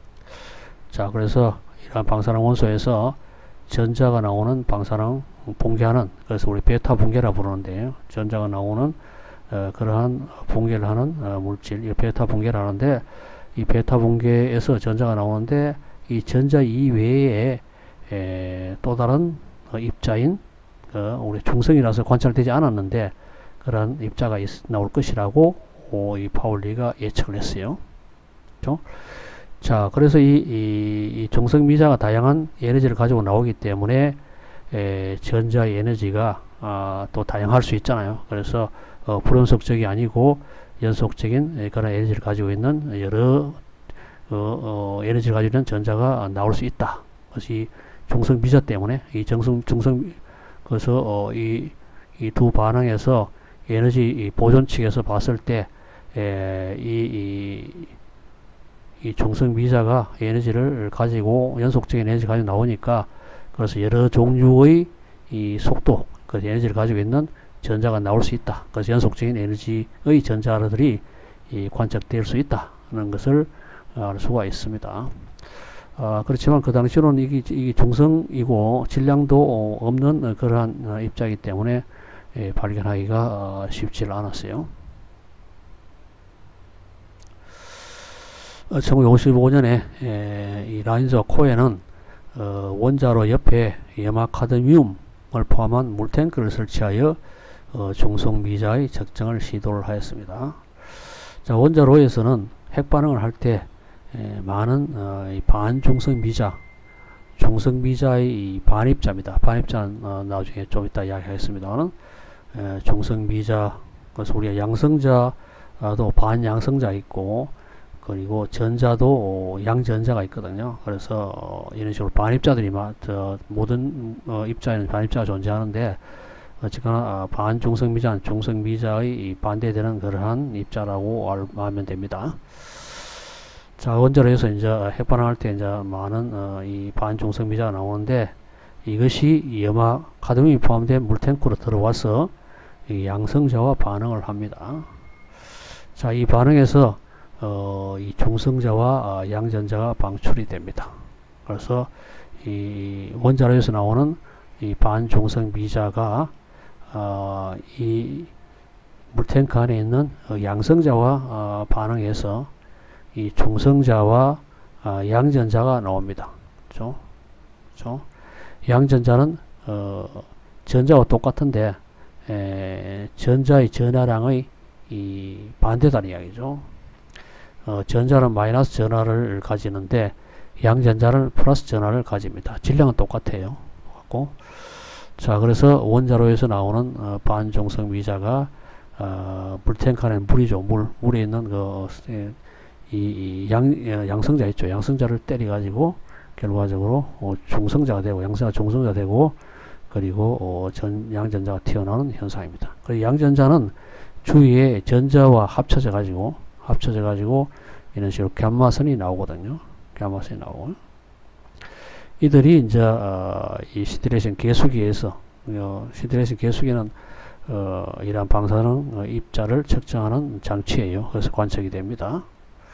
자, 그래서 이러한 방사능 원소에서 전자가 나오는 방사능 붕괴하는, 그래서 우리 베타 붕괴라 부르는데요. 전자가 나오는 어, 그러한 붕괴를 하는 어, 물질, 이 베타 붕괴를 하는데, 이 베타 붕괴에서 전자가 나오는데 이 전자 이외에 에, 또 다른 어, 입자인 어, 우리 중성이라서 관찰되지 않았는데 그런 입자가 있, 나올 것이라고 오, 이 파울리가 예측을 했어요. 그렇죠? 자, 그래서 이, 이, 이 중성 미자가 다양한 에너지를 가지고 나오기 때문에 에, 전자의 에너지가 아, 또 다양할 수 있잖아요. 그래서 어, 불연속적이 아니고 연속적인 그런 에너지를 가지고 있는 여러 어, 어, 에너지를 가지고 있는 전자가 나올 수 있다. 그래서 이 중성 미자 때문에 이 정성 중성 그래서 어, 이 이 두 반응에서 에너지 이 보존 측에서 봤을 때 에, 이, 이, 이 중성 미자가 에너지를 가지고 연속적인 에너지를 가지고 나오니까 그래서 여러 종류의 이 속도 그 에너지를 가지고 있는 전자가 나올 수 있다. 그래서 연속적인 에너지의 전자들이 이 관측될 수 있다는 것을 알 수가 있습니다. 아, 그렇지만 그 당시로는 이게, 이게 중성이고 질량도 없는 그러한 입자이기 때문에 예, 발견하기가 어, 쉽지 않았어요. 어, 천구백오십오 년에 에, 이 라인저 코에는 어, 원자로 옆에 염화카드뮴을 포함한 물탱크를 설치하여 어, 중성 미자의 측정을 시도를 하였습니다. 자, 원자로에서는 핵반응을 할 때 많은 어, 이 반중성 미자, 중성 미자의 이 반입자입니다. 반입자는 어, 나중에 좀 이따 이야기하겠습니다만 에, 중성 미자, 그래서 우리가 양성자도 반양성자 있고 그리고 전자도 양전자가 있거든요. 그래서 어, 이런 식으로 반입자들이 마, 저, 모든 어, 입자에는 반입자가 존재하는데 어쨌거나 어, 반중성 미자는 중성 미자의 반대되는 그러한 입자라고 알면 됩니다. 자, 원자로에서 이제 핵반응할 때 이제 많은 어, 이 반중성 미자가 나오는데 이것이 염화 카드뮴이 포함된 물탱크로 들어와서 이 양성자와 반응을 합니다. 자, 이 반응에서 어, 이 중성자와 어, 양전자가 방출이 됩니다. 그래서 이 원자로에서 나오는 이 반중성 미자가 어, 이 물탱크 안에 있는 어, 양성자와 어, 반응해서 이 중성자와 어, 양전자가 나옵니다. 그렇죠? 그렇죠? 양전자는 어, 전자와 똑같은데 에, 전자의 전하량의 이 반대다는 이야기죠. 어, 전자는 마이너스 전하를 가지는데 양전자는 플러스 전하를 가집니다. 질량은 똑같아요. 같고. 자, 그래서 원자로에서 나오는 어, 반중성 미자가 어, 물탱크 안에 물이죠. 물, 물에 있는 그 이, 이 양, 양성자 있죠. 양성자를 때려 가지고 결과적으로 어, 중성자가 되고 양성자가 중성자가 되고 그리고 어, 전 양전자가 튀어나오는 현상입니다. 그리고 양전자는 주위에 전자와 합쳐져 가지고 합쳐져 가지고 이런 식으로 감마선이 나오거든요. 감마선이 나오고 이들이 이제 어, 이 시뮬레이션 계수기에서 어, 시뮬레이션 계수기는 어, 이러한 방사능 어, 입자를 측정하는 장치예요. 그래서 관측이 됩니다.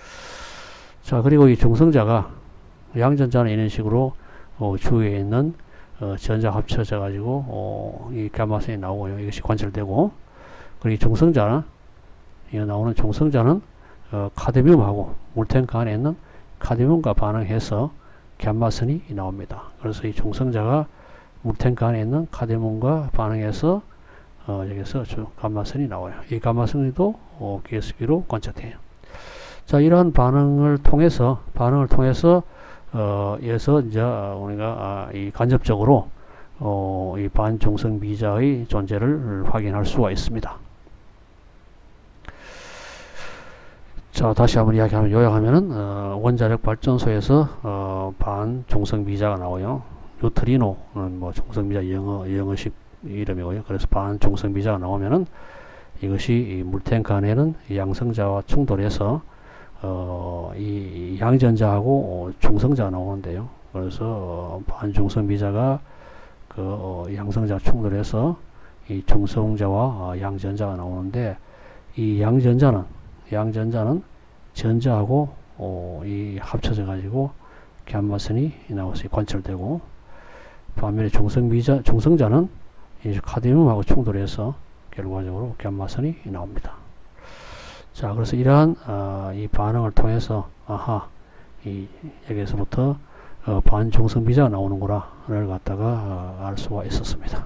자, 그리고 이 중성자가 양전자는 이런 식으로 어, 주위에 있는 어, 전자 합쳐져 가지고 어, 이 감마선이 나오고요. 이것이 관찰되고 그리고 이 중성자는 이 나오는 중성자는 어, 카드뮴하고 물탱크 안에 있는 카드뮴과 반응해서 감마선이 나옵니다. 그래서 이 중성자가 물탱크 안에 있는 카드뮴과 반응해서 어, 여기서 감마선이 나와요. 이 감마선이도 어, 계수기로 관측돼요. 자, 이러한 반응을 통해서 반응을 통해서 어, 에서 이제 우리가 아, 이 간접적으로 어, 이 반중성 미자의 존재를 확인할 수가 있습니다. 자, 다시 한번 이야기하면 요약하면은 어, 원자력 발전소에서 어, 반중성 미자가 나와요. 뉴트리노는 뭐 중성 미자 영어 영어식 이름이고요. 그래서 반중성 미자가 나오면은 이것이 이 물탱크 안에는 양성자와 충돌해서 어, 이 양전자하고 중성자가 나오는데요. 그래서 어, 반중성 미자가 그 어, 양성자 충돌해서 이 중성자와 어, 양전자가 나오는데, 이 양전자는 양전자는 전자하고 어, 이 합쳐져 가지고 감마선이 나와서 관철되고, 반면에 중성 미자 중성자는 이제 카드뮴하고 충돌해서 결과적으로 감마선이 나옵니다. 자, 그래서 이러한 어, 이 반응을 통해서 아하, 이 여기서부터 어, 반중성 미자가 나오는구나를 갖다가 어, 알 수가 있었습니다.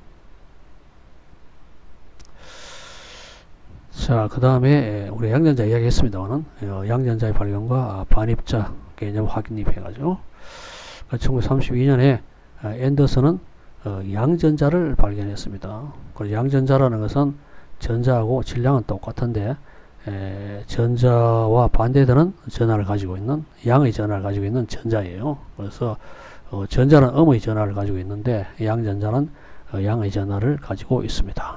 자, 그 다음에 우리 양전자 이야기했습니다만은 어, 양전자의 발견과 반입자 개념 확립해가지고 천구백삼십이 년에 어, 앤더슨은 어, 양전자를 발견했습니다. 그리고 양전자라는 것은 전자하고 질량은 똑같은데 에, 전자와 반대되는 전하를 가지고 있는, 양의 전하를 가지고 있는 전자예요. 그래서 어, 전자는 음의 전하를 가지고 있는데 양전자는 어, 양의 전하를 가지고 있습니다.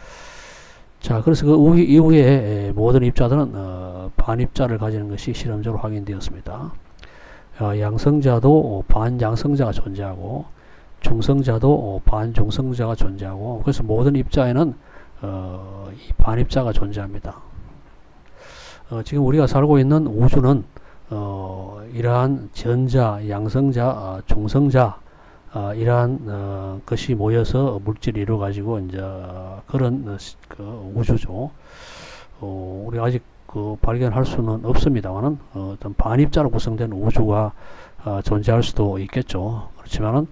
자, 그래서 그 우히, 이후에 에, 모든 입자들은 어, 반입자를 가지는 것이 실험적으로 확인되었습니다. 어, 양성자도 반양성자가 존재하고 중성자도 반중성자가 존재하고, 그래서 모든 입자에는 어, 이 반입자가 존재합니다. 어, 지금 우리가 살고 있는 우주는 어, 이러한 전자, 양성자, 어, 중성자 어, 이러한 어, 것이 모여서 물질을 이루어 가지고 이제 그런 어, 그 우주죠. 어, 우리가 아직 그 발견할 수는 없습니다만은 어, 어떤 반입자로 구성된 우주가 어, 존재할 수도 있겠죠. 그렇지만은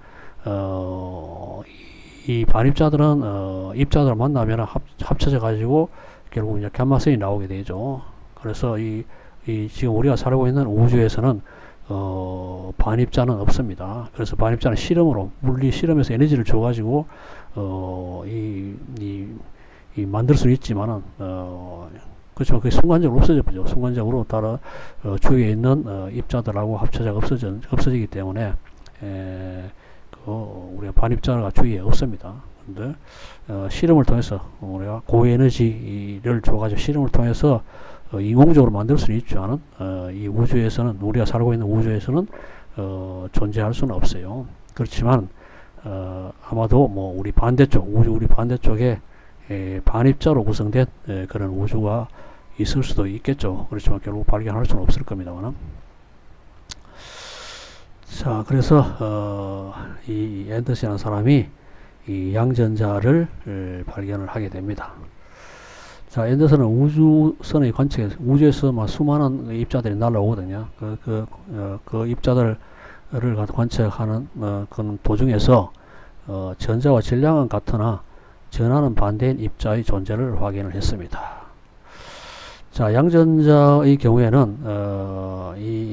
어, 이 반입자들은 어, 입자들을 만나면 합, 합쳐져 가지고 결국 이제 감마선이 나오게 되죠. 그래서 이, 이 지금 우리가 살고 있는 우주에서는 어, 반입자는 없습니다. 그래서 반입자는 실험으로, 물리 실험에서 에너지를 줘 가지고 어, 이, 이, 이 만들 수 있지만은 어, 그렇지만 그게 순간적으로 없어져 버죠. 순간적으로 따라 어, 주위에 있는 어, 입자들하고 합쳐져 없어져 없어지기 때문에 에, 그 우리가 반입자가 주위에 없습니다. 근데 어, 실험을 통해서 우리가 고에너지를 줘가지고 실험을 통해서 어, 인공적으로 만들 수는 있지만은 어, 이 우주에서는, 우리가 살고 있는 우주에서는 어, 존재할 수는 없어요. 그렇지만 어, 아마도 뭐 우리 반대쪽 우주 우리 반대쪽에 에, 반입자로 구성된 에, 그런 우주가 있을 수도 있겠죠. 그렇지만 결국 발견할 수는 없을 겁니다만. 자, 그래서 어, 이 앤더슨이라는 사람이 이 양전자를 에, 발견을 하게 됩니다. 자, 앤더슨은 우주선의 관측에서 우주에서 막 수많은 입자들이 날아오거든요. 그, 그, 어, 그 입자들을 관측하는 어, 그런 도중에서 어, 전자와 질량은 같으나 전하는 반대인 입자의 존재를 확인을 했습니다. 자, 양전자의 경우에는 어, 이,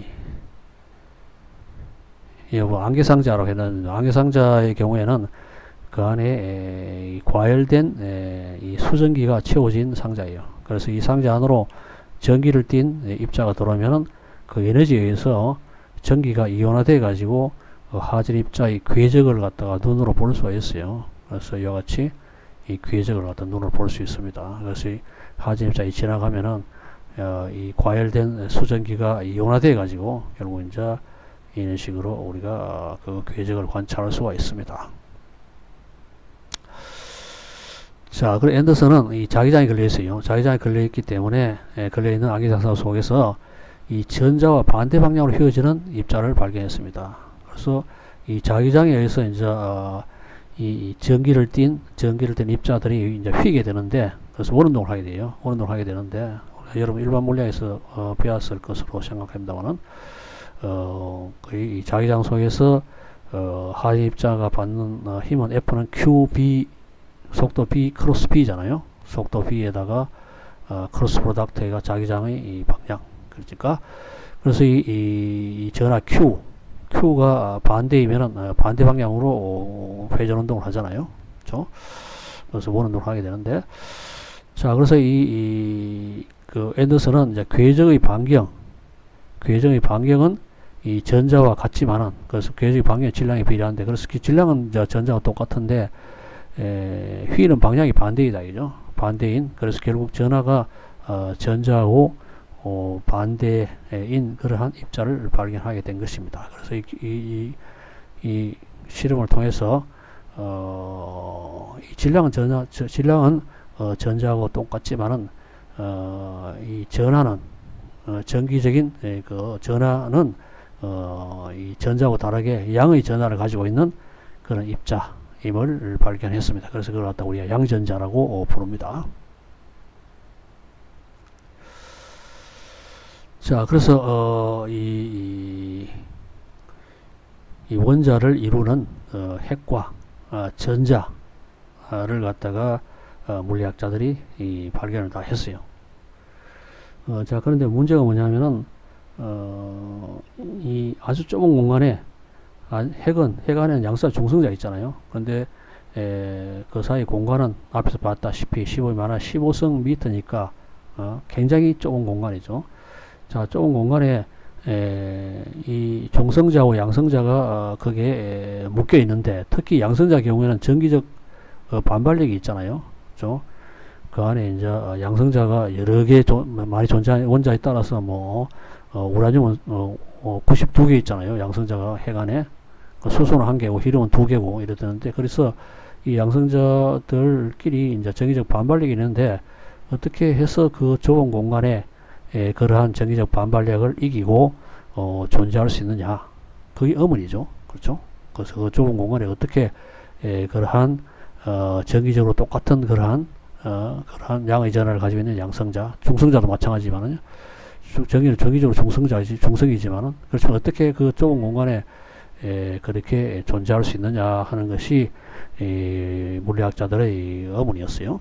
이 뭐 안개상자라고 했는데, 안개상자의 경우에는 그 안에 에, 과열된 에, 이 수전기가 채워진 상자예요. 그래서 이 상자 안으로 전기를 띤 입자가 들어오면은 그 에너지에 의해서 전기가 이온화돼 가지고 어, 하전 입자의 궤적을 갖다가 눈으로 볼 수가 있어요. 그래서 이와 같이 이 궤적을 갖다 눈으로 볼 수 있습니다. 그래서 이 하전 입자에 지나가면은 어, 이 과열된 수전기가 이온화돼 가지고 결국 이제 이런 식으로 우리가 그 궤적을 관찰할 수가 있습니다. 자, 그리고 앤더슨은 이 자기장이 걸려 있어요. 자기장이 걸려 있기 때문에 에, 걸려 있는 안개상자 속에서 이 전자와 반대 방향으로 휘어지는 입자를 발견했습니다. 그래서 이 자기장에 의해서 이제 어, 이 전기를 띤 전기를 띤 입자들이 이제 휘게 되는데, 그래서 원운동을 하게 돼요. 원운동을 하게 되는데, 여러분 일반 물리학에서 어, 배웠을 것으로 생각합니다만은 어, 이 자기장 속에서 어, 하전 입자가 받는 어, 힘은 F는 큐비, 속도 B 크로스 B잖아요. 속도 B에다가 어, 크로스 프로덕트가 자기장의 이 방향. 그러니까 그래서 이, 이, 이 전하 Q Q가 반대이면은 어, 반대 방향으로 어, 회전 운동을 하잖아요. 그렇죠? 그래서 원 운동을 하게 되는데, 자, 그래서 이, 이 그 앤더슨은 이제 궤적의 반경, 궤적의 반경은 이 전자와 같지만은, 그래서 궤적의 반경 질량이 비례한데, 그래서 그 질량은 이제 전자와 똑같은데, 에, 휘는 방향이 반대이다, 이죠. 반대인. 그래서 결국 전하가 어, 전자하고 어, 반대인 그러한 입자를 발견하게 된 것입니다. 그래서 이, 이, 이, 이 실험을 통해서 어, 이 질량은 전자, 저, 질량은 어, 전자하고 똑같지만은 어, 이 전하는 어, 전기적인 에, 그 전하는 어, 이 전자하고 다르게 양의 전하를 가지고 있는 그런 입자임을 발견했습니다. 그래서 그걸 갖다 우리가 양전자라고 어, 부릅니다. 자, 그래서 어, 이, 이, 이 원자를 이루는 어, 핵과 어, 전자를 갖다가 어, 물리학자들이 이 발견을 다 했어요. 어, 자, 그런데 문제가 뭐냐면은 어, 이 아주 좁은 공간에 아, 핵은 핵 안에는 양자 중성자 있잖아요. 그런데 에, 그 사이 공간은 앞에서 봤다시피 십오의 마이너스 십오 성 미터니까 어, 굉장히 좁은 공간이죠. 자, 좁은 공간에 에, 이 중성자하고 양성자가 어, 거기에 에, 묶여 있는데, 특히 양성자 경우에는 전기적 어, 반발력이 있잖아요. 그렇죠? 그 안에 이제 어, 양성자가 여러 개 많이 존재하는 원자에 따라서 뭐 어, 우라늄은 어, 어, 구십이 개 있잖아요. 양성자가 핵 안에. 수소는 한 개고 휘륨은 두 개고 이러는데, 그래서 이 양성자들끼리 이제 전기적 반발력이 있는데, 어떻게 해서 그 좁은 공간에 에, 그러한 전기적 반발력을 이기고 어, 존재할 수 있느냐, 그게 의문이죠. 그렇죠? 그래서 그 좁은 공간에 어떻게 에, 그러한 어, 전기적으로 똑같은 그러한 어, 그러한 양의 전하를 가지고 있는 양성자, 중성자도 마찬가지지만은 전기는 전기적으로 중성자이지 중성이지만은, 그렇지만 어떻게 그 좁은 공간에 에, 그렇게 존재할 수 있느냐 하는 것이 이 물리학자들의 의문이었어요.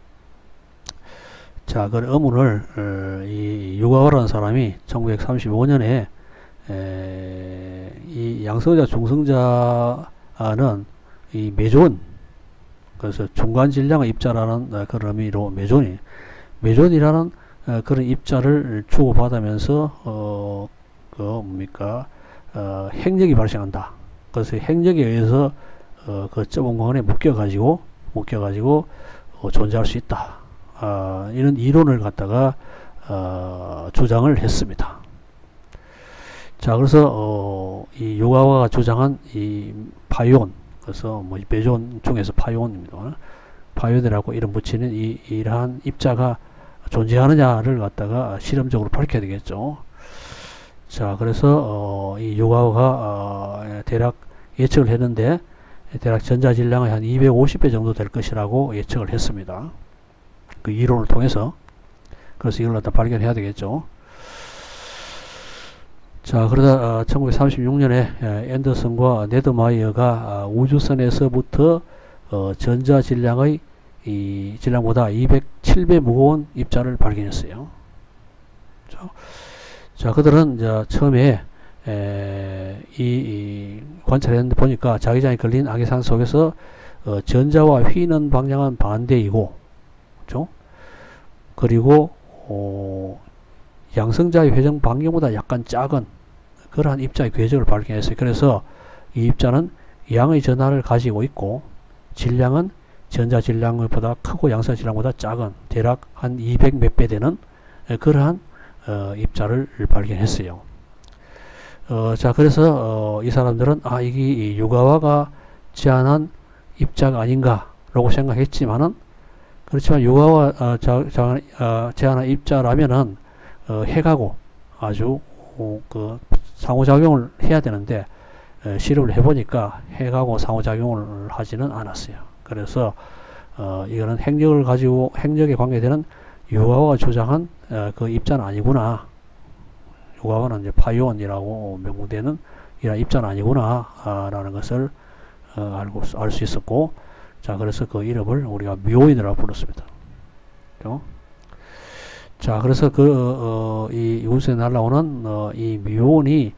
자, 그 의문을 어, 이 유가와라는 사람이 천구백삼십오 년에 에, 이 양성자 중성자는 이 메존, 그래서 중간 질량의 입자라는 어, 그런 의미로 메존이 메존이라는 어, 그런 입자를 주고받으면서 어, 그 뭡니까 어, 핵력이 발생한다. 그래서 핵력에 의해서 어, 그 좁은 공간에 묶여가지고 묶여가지고 어, 존재할 수 있다. 어, 이런 이론을 갖다가 어, 주장을 했습니다. 자, 그래서 어, 이 유가와가 주장한 이 파이온, 그래서 뭐 메존 중에서 파이온입니다. 파이온이라고 이름 붙이는 이 이러한 입자가 존재하느냐를 갖다가 실험적으로 밝혀야 되겠죠. 자, 그래서 어, 이 유가와가 어, 대략 예측을 했는데, 대략 전자질량의 한 이백오십 배 정도 될 것이라고 예측을 했습니다. 그 이론을 통해서. 그래서 이걸 갖다 발견해야 되겠죠. 자, 그러다 어, 천구백삼십육 년에 앤더슨과 네드마이어가 어, 우주선에서부터 어, 전자질량의 이 질량보다 이백칠 배 무거운 입자를 발견했어요. 자, 자, 그들은 이제 처음에 에, 이, 이 관찰했는데 보니까 자기장에 걸린 악의산 속에서 어, 전자와 휘는 방향은 반대이고, 그렇죠? 그리고 어, 양성자의 회전 반경보다 약간 작은 그러한 입자의 궤적을 발견했어요. 그래서 이 입자는 양의 전하를 가지고 있고, 질량은 전자 질량보다 크고 양성 질량보다 작은 대략 한 이백 몇 배 되는 그러한 어, 입자를 발견했어요. 어, 자, 그래서 어, 이 사람들은 아, 이게 이 유가와가 제안한 입자가 아닌가라고 생각했지만은, 그렇지만 유가와 어, 자, 자, 어, 제안한 입자라면은 어, 핵하고 아주 어, 그 상호작용을 해야 되는데 어, 실험을 해보니까 핵하고 상호작용을 하지는 않았어요. 그래서 어, 이거는 핵력을 가지고 핵력에 관계되는 유가와가 주장한 어, 그 입자는 아니구나. 유가와는 이제 파이온이라고 명명되는 이런 입자는 아니구나 아, 라는 것을 어, 알고 알 수 있었고, 자, 그래서 그 이름을 우리가 뮤온이라고 불렀습니다. 그렇죠? 자, 그래서 그 어, 이 우주에 날아오는 어, 이 뮤온이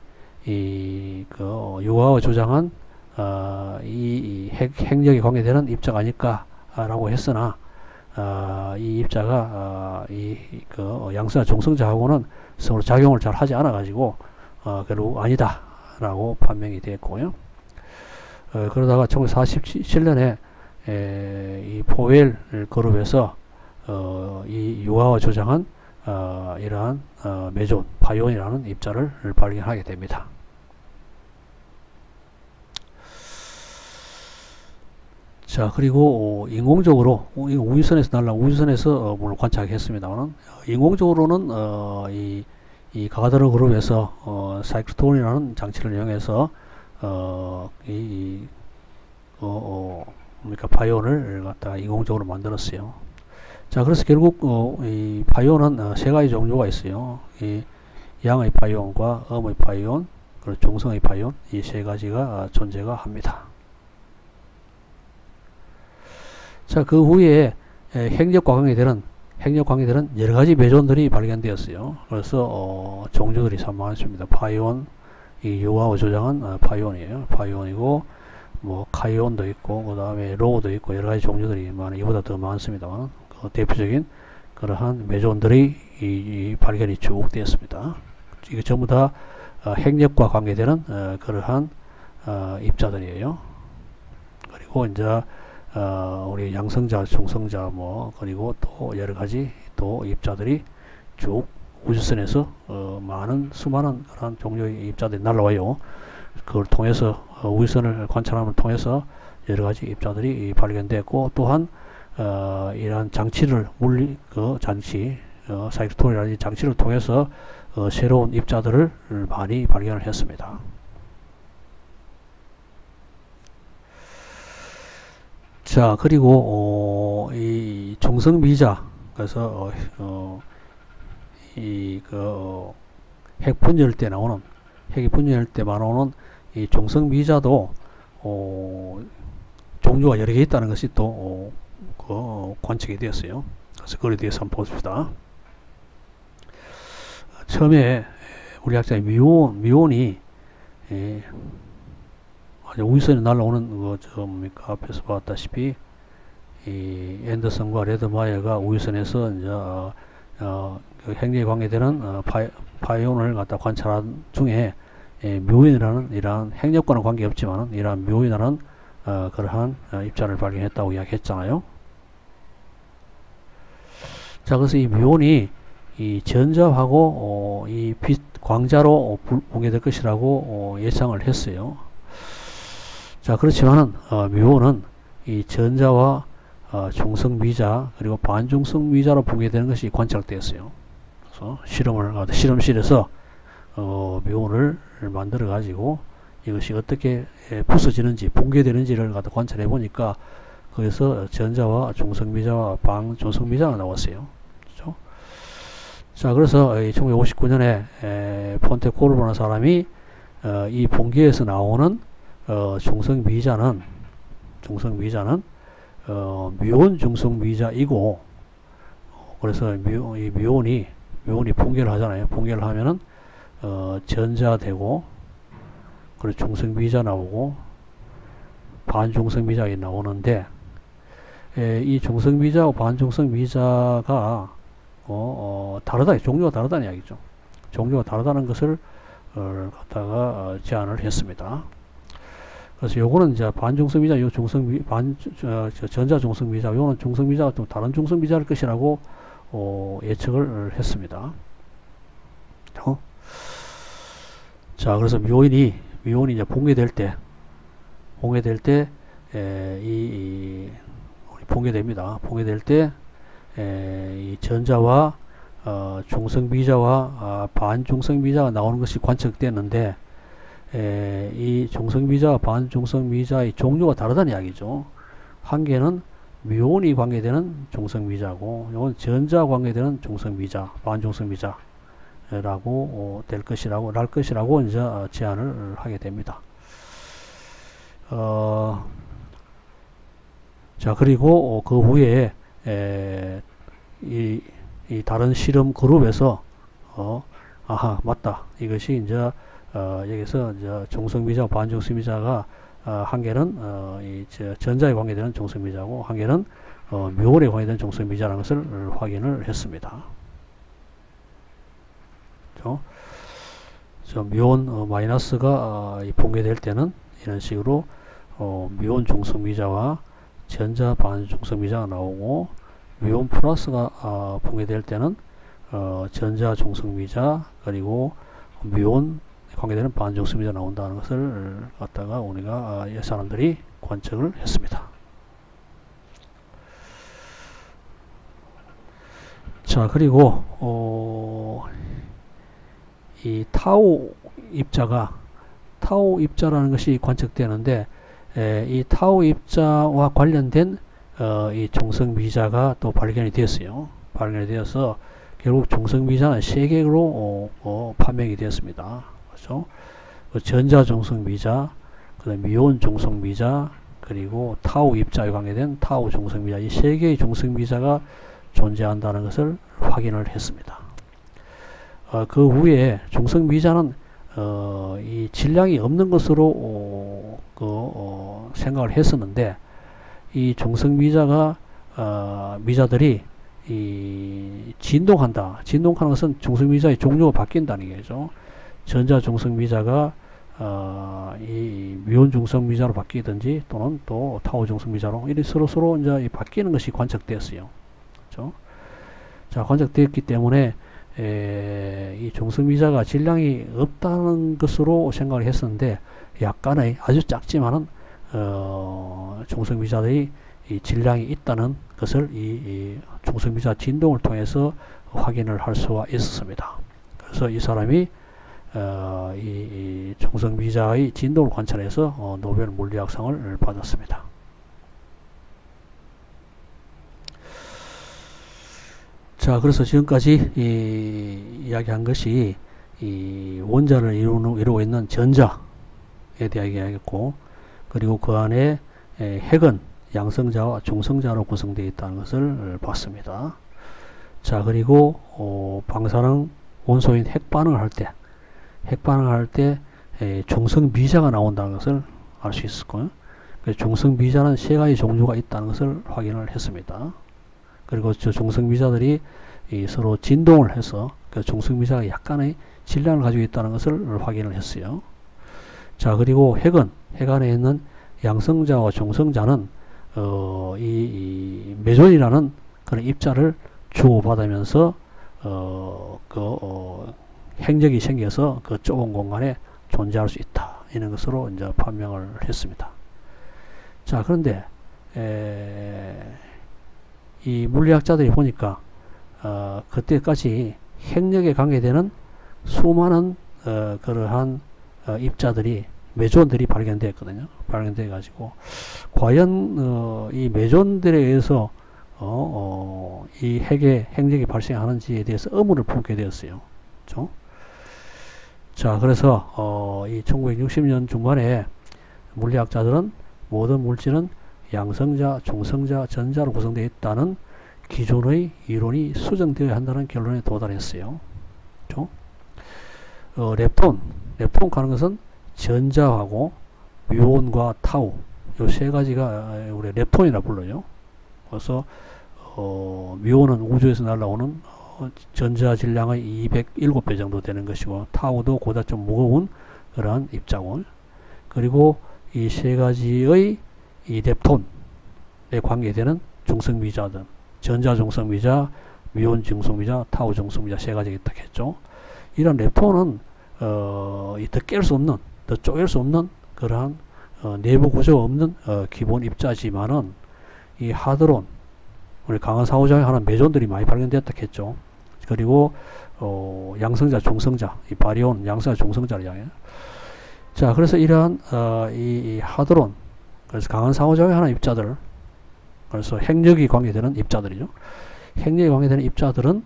이, 그, 유가와 조장한, 어, 이, 이 핵, 핵력에 관계되는 입자가 아닐까라고 했으나, 어, 이 입자가, 어, 이, 그, 양성자, 중성자하고는 서로 작용을 잘 하지 않아가지고, 어, 결국 아니다라고 판명이 됐고요. 어, 그러다가 천구백사십칠 년에, 에, 이 포웰 그룹에서, 어, 이 유가와 조장한, 어, 이러한, 어, 메존, 파이온이라는 입자를 발견하게 됩니다. 자, 그리고 인공적으로 우주선에서 날라 우주선에서 어, 물론 관찰했습니다만 인공적으로는 어, 이, 이 가가다르 그룹에서 어, 사이클트론이라는 장치를 이용해서 어, 이, 이 어, 어, 그러니까 파이온을 갖다가 인공적으로 만들었어요. 자, 그래서 결국 어, 이 파이온은 어, 세 가지 종류가 있어요. 이 양의 파이온과 음의 파이온, 그리고 중성의 파이온, 이 세 가지가 어, 존재가 합니다. 자, 그 후에 핵력과 관계되는 핵력 관계되는 여러 가지 메존들이 발견되었어요. 그래서 어, 종류들이 참 많습니다. 파이온, 이 유가와 조장한 어, 파이온이에요. 파이온이고 뭐 카이온도 있고 그 다음에 로우도 있고 여러 가지 종류들이 많은 이보다 더 많습니다만 그 대표적인 그러한 메존들이 이, 이 발견이 쭉 되었습니다. 이게 전부 다 어, 핵력과 관계되는 어, 그러한 어, 입자들이에요. 그리고 이제 어, 우리 양성자, 중성자, 뭐, 그리고 또 여러 가지 또 입자들이 쭉 우주선에서, 어, 많은, 수많은 그런 종류의 입자들이 날라와요. 그걸 통해서, 어, 우주선을 관찰함을 통해서 여러 가지 입자들이 발견됐고, 또한, 어, 이러한 장치를, 물리, 그 장치, 어, 사이클트론이라는 장치를 통해서, 어, 새로운 입자들을 많이 발견을 했습니다. 자, 그리고 어, 이 중성미자, 그래서 어, 어, 이 그 어, 핵 분열 때 나오는 핵이 분열할 때 나오는 이 중성미자도 어, 종류가 여러 개 있다는 것이 또 어, 그, 어, 관측이 되었어요. 그래서 그에 대해서 한번 봅시다. 처음에 우리 학자의 미온, 미온이 예, 우주선에 날아오는 거, 저, 뭡니까, 앞에서 봤다시피, 이, 앤더슨과 레드마이어가 우주선에서, 이제, 어, 어, 그 핵력에 관계되는, 어, 파이, 파이온을 갖다 관찰한 중에, 예, 묘인이라는, 이러한, 핵력과는 관계없지만, 이러한 묘인이라는, 어, 그러한, 어, 입자를 발견했다고 이야기했잖아요. 자, 그래서 이 묘인이, 이 전자하고, 어, 이 빛, 광자로 붕괴될 것이라고, 어, 예상을 했어요. 자, 그렇지만은, 어, 묘는 이 전자와 어, 중성미자, 그리고 반중성미자로 붕괴되는 것이 관찰되었어요. 그래서 실험을, 어, 실험실에서, 어, 묘를 만들어 가지고 이것이 어떻게 부서지는지, 붕괴되는지를 갖다 관찰해 보니까 거기서 전자와 중성미자와 반중성미자가 나왔어요. 그렇죠? 자, 그래서 천구백오십구 년에 에, 폰테코르보라는 사람이 어, 이 붕괴에서 나오는 어, 중성미자는, 중성미자는, 어, 묘온 중성미자이고, 그래서 묘, 이 묘온이, 묘온이 붕괴를 하잖아요. 붕괴를 하면은, 어, 전자되고, 그리고 중성미자 나오고, 반중성미자가 나오는데, 에, 이 중성미자와 반중성미자가, 어, 어, 다르다, 종류가 다르다는 이야기죠. 종류가 다르다는 것을, 어, 갖다가, 어, 제안을 했습니다. 그래서 요거는 이제 반중성미자, 요 중성미, 반, 저, 저 전자 중성미자, 요거는 중성미자가 좀 다른 중성미자일 것이라고, 어, 예측을 했습니다. 어? 자, 그래서 묘인이, 묘인이 이제 붕괴될 때, 붕괴될 때, 에, 이, 이, 붕괴됩니다. 붕괴될 때, 에, 이 전자와, 어, 중성미자와, 아, 반중성미자가 나오는 것이 관측됐는데, 에, 이 중성미자와 반중성미자의 종류가 다르다는 이야기죠. 한 개는 묘온이 관계되는 중성미자고, 이건 전자 관계되는 중성미자, 반중성미자라고 어, 될 것이라고, 날 것이라고 이제 어, 제안을 하게 됩니다. 어, 자, 그리고 어, 그 후에 에, 이, 이 다른 실험 그룹에서 어, 아하, 맞다. 이것이 이제 어, 여기서 이제 중성미자, 반중성미자가 어, 한 개는 어, 이 저, 전자에 관계되는 중성미자고 한 개는 어, 뮤온에 관계되는 중성미자라는 것을 확인을 했습니다. 그렇죠? 저 뮤온 어, 마이너스가 어, 붕괴될 때는 이런 식으로 어, 뮤온 중성미자와 전자 반중성미자가 나오고 뮤온 플러스가 어, 붕괴될 때는 어, 전자 중성미자 그리고 뮤온 관계되는 반중성미자 나온다는 것을 갖다가 우리가 어, 이 사람들이 관측을 했습니다. 자, 그리고 어, 이 타우 입자가 타우 입자라는 것이 관측되는데 에, 이 타우 입자와 관련된 어, 이 중성미자가 또 발견이 되었어요. 발견이 되어서 결국 중성미자는 세 개로 어, 어, 판명이 되었습니다. 그렇죠? 그 전자 중성미자, 그다음 미온 중성미자, 그리고 타우 입자에 관계된 타우 중성미자 이 세 개의 중성미자가 존재한다는 것을 확인을 했습니다. 어, 그 후에 중성미자는 어, 이 질량이 없는 것으로 어, 그, 어, 생각을 했었는데 이 중성미자가 어, 미자들이 이 진동한다. 진동하는 것은 중성미자의 종류가 바뀐다는 얘기죠. 전자 중성미자가 어, 이 미온 중성미자로 바뀌든지 또는 또 타우 중성미자로 이렇게 서로 서로 이제 바뀌는 것이 관측되었어요. 그렇죠? 자, 관측되었기 때문에 에, 이 중성미자가 질량이 없다는 것으로 생각을 했었는데 약간의 아주 작지만은 어, 중성미자들이 이 질량이 있다는 것을 이, 이 중성미자 진동을 통해서 확인을 할 수가 있었습니다. 그래서 이 사람이 어, 이, 이 중성미자의 진동을 관찰해서 어, 노벨 물리학상을 받았습니다. 자, 그래서 지금까지 이, 이야기한 것이 이 원자를 이루는, 이루고 있는 전자에 대해 이야기했고, 그리고 그 안에 에, 핵은 양성자와 중성자로 구성되어 있다는 것을 봤습니다. 자, 그리고 어, 방사능 원소인 핵 반응을 할 때, 핵 반응을 할 때 중성 미자가 나온다는 것을 알 수 있었고요. 중성 미자는 세 가지 종류가 있다는 것을 확인을 했습니다. 그리고 저 중성 미자들이 이 서로 진동을 해서 그 중성 미자가 약간의 질량을 가지고 있다는 것을 확인을 했어요. 자, 그리고 핵은 핵 안에 있는 양성자와 중성자는 어, 이, 이 메존이라는 그런 입자를 주고받으면서 어, 그 어, 행적이 생겨서 그 좁은 공간에 존재할 수 있다. 이런 것으로 이제 판명을 했습니다. 자, 그런데 에, 이 물리학자들이 보니까 어, 그때까지 핵력에 관계되는 수많은 어, 그러한 어, 입자들이 메존들이 발견되었거든요. 발견돼 가지고 과연 어, 이 메존들에 의해서 어, 어, 이 핵의 핵력이 발생하는지에 대해서 의문을 품게 되었어요. 그렇죠? 자, 그래서 어, 이 천구백육십 년 중반에 물리학자들은 모든 물질은 양성자, 중성자, 전자로 구성되어 있다는 기존의 이론이 수정되어야 한다는 결론에 도달했어요. 그렇죠? 어, 렙톤, 렙톤 가는 것은 전자하고 뮤온과 타우 이 세 가지가 우리 렙톤이라 불러요. 그래서 어, 뮤온은 우주에서 날아오는 어, 전자 질량의 이백칠 배 정도 되는 것이고 타우도 보다 좀 무거운 그러한 입자고, 그리고 이 세 가지의 이 렙톤에 관계되는 중성미자들, 전자 중성미자, 뮤온 중성미자, 타우 중성미자 세 가지가 있다 했죠. 이런 렙톤은 어, 더 깰 수 없는, 더 쪼갤 수 없는 그러한 어, 내부 구조가 없는 어, 기본 입자지만은 이 하드론, 우리 강한 상호작용하는 메존들이 많이 발견되었다 했죠. 그리고 어, 양성자, 중성자, 이 바리온, 양성자, 중성자를 향해. 자, 그래서 이러한 어, 이, 이 하드론, 그래서 강한 상호작용하는 입자들, 그래서 핵력이 관계되는 입자들이죠. 핵력이 관계되는 입자들은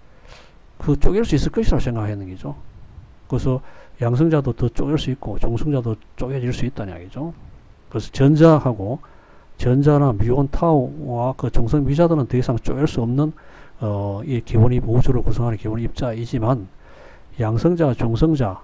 그 쪼갤 수 있을 것이라고 생각했는 거죠. 그래서 양성자도 더 쪼갤 수 있고 중성자도 쪼개질 수 있다는 이야기죠. 그래서 전자하고 전자나 뮤온, 타우와 그 중성 미자들은 더 이상 쪼갤 수 없는 어, 이 기본 입 우주를 구성하는 기본 입자이지만 양성자, 중성자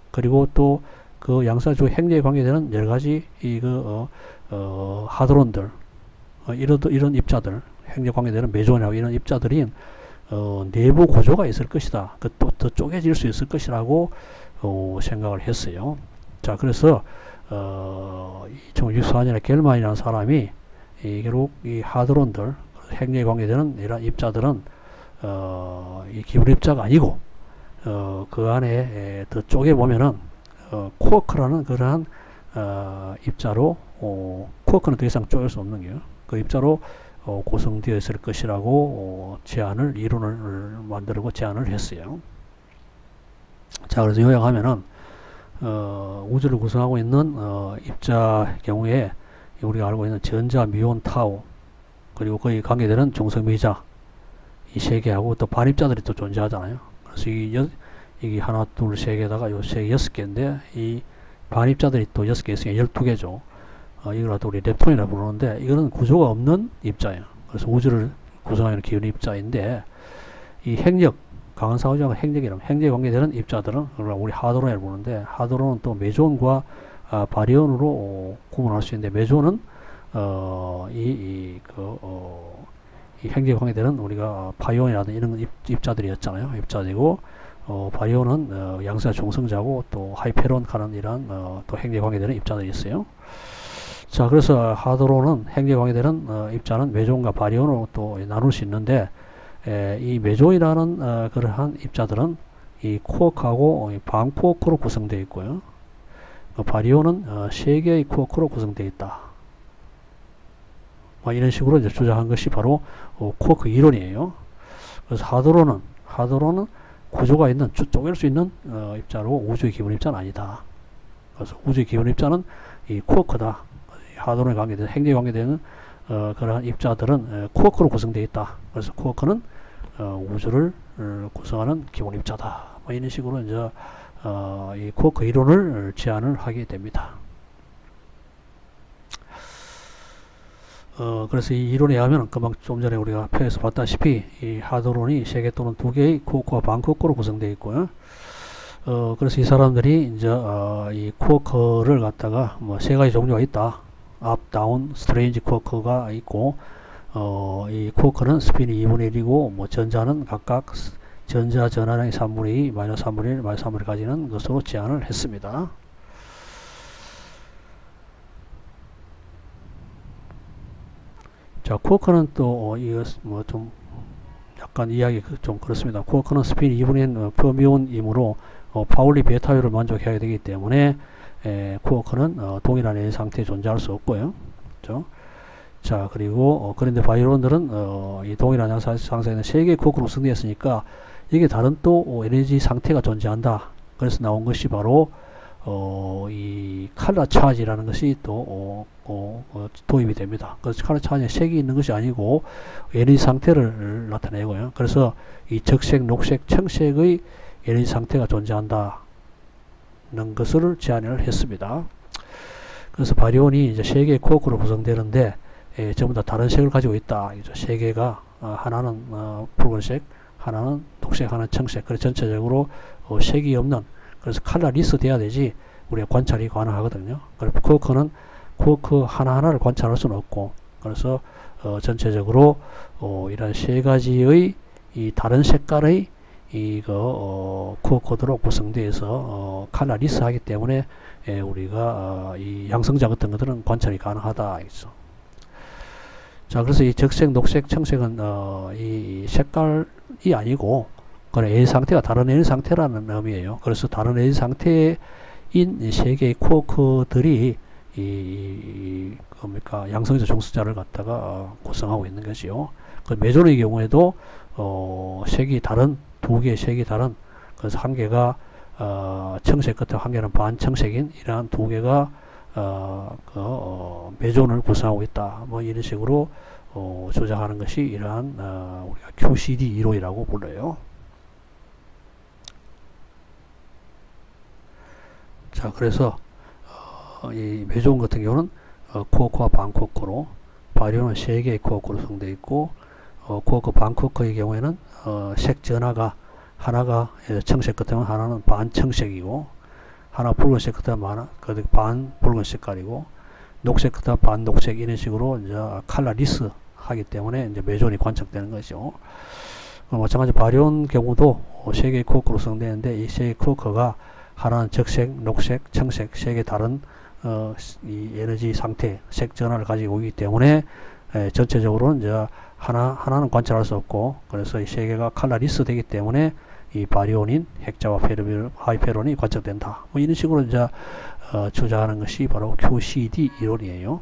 그리고 또 그 양사주 행제에 관계되는 여러 가지 이그 어, 어, 하드론들, 어, 이런 이런 입자들, 행제 관계되는 메존이라고 이런 입자들이 어, 내부 구조가 있을 것이다. 그 또 더 쪼개질 수 있을 것이라고 어, 생각을 했어요. 자, 그래서 어, 천구백육십사 년에 겔만이라는 사람이 이 결국 이 하드론들, 행제에 관계되는 이런 입자들은 어, 이 기본 입자가 아니고 어, 그 안에 에, 더 쪼개 보면은 어, 쿼크라는 그러한 어, 입자로 어, 쿼크는 더 이상 쪼갤 수 없는 게요. 그 입자로 어, 구성되어 있을 것이라고 어, 제안을 이론을 만들고 제안을 했어요. 자, 그래서 요약하면은 어, 우주를 구성하고 있는 어, 입자 경우에 우리가 알고 있는 전자, 미온, 타우, 그리고 거기 관계되는 중성 미자 이 세 개하고 또 반입자들이 또 존재하잖아요. 그래서 이 여, 이게 하나, 둘, 세 개다가 요 세 개, 여섯 개인데 이 반입자들이 또 여섯 개 있으니까 열두 개죠. 어, 이걸 또 우리 렙톤이라 부르는데 이거는 구조가 없는 입자예요. 그래서 우주를 구성하는 기운 입자인데 이 행력, 강한 사우자가 행력이라면 행력에 관계되는 입자들은 우리 하드론이라고 부르는데 하드론은 또 메존과 아, 바리온으로 어, 구분할 수 있는데 메존은 어, 이, 이, 그, 어, 이 행력에 관계되는 우리가 파이온이라든 이런 입, 입자들이었잖아요. 입자들이고 어, 바리온은 어, 양사 중성자고 또 하이페론 가는 이런 어, 또 행력에 관계되는 입자들이 있어요. 자, 그래서 하드론은 행력에 관계되는 어, 입자는 메존과 바리온으로 또 나눌 수 있는데 에, 이 메존이라는 어, 그러한 입자들은 이 쿼크하고 이 반쿼크로 구성되어 있고요. 어, 바리온은 어, 세 개의 쿼크로 구성되어 있다. 뭐 이런 식으로 이제 주장한 것이 바로 어, 쿼크 이론이에요. 그래서 하드론은 하드론은 구조가 있는 쪼갤 수 있는 어, 입자로 우주의 기본 입자는 아니다. 그래서 우주의 기본 입자는 이 쿼크다. 하드론에 관계되는 행력에 관계되는 어, 그러한 입자들은 어, 쿼크로 구성되어 있다. 그래서 쿼크는 어, 우주를 어, 구성하는 기본 입자다. 뭐 이런 식으로 이제 어, 이 쿼크 이론을 제안을 하게 됩니다. 어, 그래서 이 이론에 의하면 금방 좀 전에 우리가 표에서 봤다시피 이 하드론이 세 개 또는 두 개의 쿼크와 반쿼크로 구성되어 있고요. 어, 그래서 이 사람들이 이제 어, 이 쿼크를 갖다가 뭐 세 가지 종류가 있다. 업, 다운, 스트레인지 쿼크가 있고 어, 이 쿼크는 스핀이 이분의 일이고 뭐 전자는 각각 전자 전하량이 삼분의 이, 마이너스 삼분의 일, 마이너스 삼분의 일 가지는 것으로 제안을 했습니다. 자, 쿼크는 또, 어, 이거, 뭐, 좀, 약간 이야기 좀 그렇습니다. 쿼크는 스핀 이분의 어, 퍼미온이므로, 어, 파울리 베타율을 만족해야 되기 때문에, 에, 쿼크는, 어, 동일한 에너지 상태에 존재할 수 없고요. 그죠? 자, 그리고, 어, 그런데 바이론들은, 어, 이 동일한 양사 상태에는 세 개의 쿼크로 구성되었으니까, 이게 다른 또, 어, 에너지 상태가 존재한다. 그래서 나온 것이 바로, 어, 이 칼라 차지라는 것이 또 어, 어, 어, 도입이 됩니다. 그래서 칼라 차지에 색이 있는 것이 아니고 에너지 상태를 나타내고요. 그래서 이 적색, 녹색, 청색의 에너지 상태가 존재한다는 것을 제안을 했습니다. 그래서 바리온이 이제 세 개의 쿼크로 구성되는데 에, 전부 다 다른 색을 가지고 있다. 세 개가 어, 하나는 어, 붉은색, 하나는 녹색, 하나는 청색. 그래서 전체적으로 어, 색이 없는 그래서 칼라리스 돼야 되지 우리가 관찰이 가능하거든요. 그래서 쿼크는 쿼크 하나하나를 관찰할 수는 없고 그래서 어, 전체적으로 어, 이런 세 가지의 이 다른 색깔의 이거 어, 쿼크들로 구성되어서 어, 칼라리스 하기 때문에 에, 우리가 어, 이 양성자 같은 것들은 관찰이 가능하다. 있어. 자, 그래서 이 적색, 녹색, 청색은 어, 이 색깔이 아니고 그런 에너지 상태가 다른 에너지 상태라는 의미예요. 그래서 다른 에너지 상태인 세 개의 쿼크들이 이, 이 뭡니까 양성자 중성자를 갖다가 어, 구성하고 있는 것이요. 그 메존의 경우에도 어, 색이 다른 두 개, 색이 다른 그래서 한 개가 어, 청색 같은 한 개는 반청색인 이러한 두 개가 어, 그, 어, 메존을 구성하고 있다. 뭐 이런 식으로 어, 주장하는 것이 이러한 어, 우리가 큐시디 이론이라고 불러요. 자, 그래서 어, 이 메존 같은 경우는 어, 쿼크와 반쿼크로 바리온은 세 개의 쿼크로 구성되어 있고 어, 쿼크 반쿼크의 경우에는 어, 색 전하가 하나가 청색 같은 경우는 하나는 반청색이고 하나 붉은 섹터 반 붉은 색깔이고 녹색 섹터 반 녹색 이런 식으로 이제 칼라 리스 하기 때문에 이제 메존이 관측되는 거죠. 어, 마찬가지 바리온 경우도 세 개의 쿼크로 구성되는데 이 세 개의 쿼크가 하나는 적색, 녹색, 청색 세 개 다른 어, 이 에너지 상태, 색 전환을 가지고 있기 때문에 에, 전체적으로는 이제 하나 하나는 관찰할 수 없고 그래서 이 세 개가 칼라 리스 되기 때문에 이 바리온인 핵자와 페르미 하이페론이 관측된다. 뭐 이런 식으로 이제 어, 주장하는 것이 바로 큐시디 이론이에요.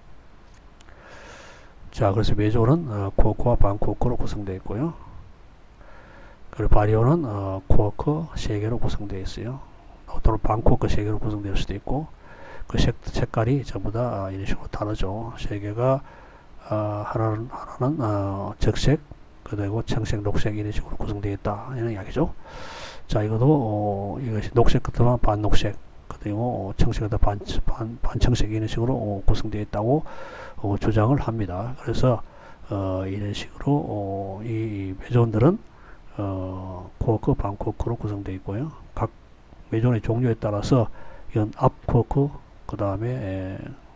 자, 그래서 메존은 어, 쿼크와 반쿼크로 구성되어 있고요. 그리고 바리온은 어, 쿼크 세 개로 구성되어 있어요. 또는 반쿼크 세 개로 구성될 수도 있고 그 색, 색깔이 전부 다 어, 이런 식으로 다르죠. 세 개가 어, 하나는 하나는 어, 적색, 그리고 청색, 녹색 이런 식으로 구성되어 있다 이런 이야기죠. 자, 이것도 어, 이것이 녹색 같으면 반녹색, 그리고 어, 청색 같은 반, 반 반청색 이런 식으로 어, 구성되어 있다고 어, 주장을 합니다. 그래서 어, 이런 식으로 어, 이 메존들은 어, 쿼크, 반쿼크로 구성되어 있고요. 각 메존의 종류에 따라서 이건 앞쿼크, 그 다음에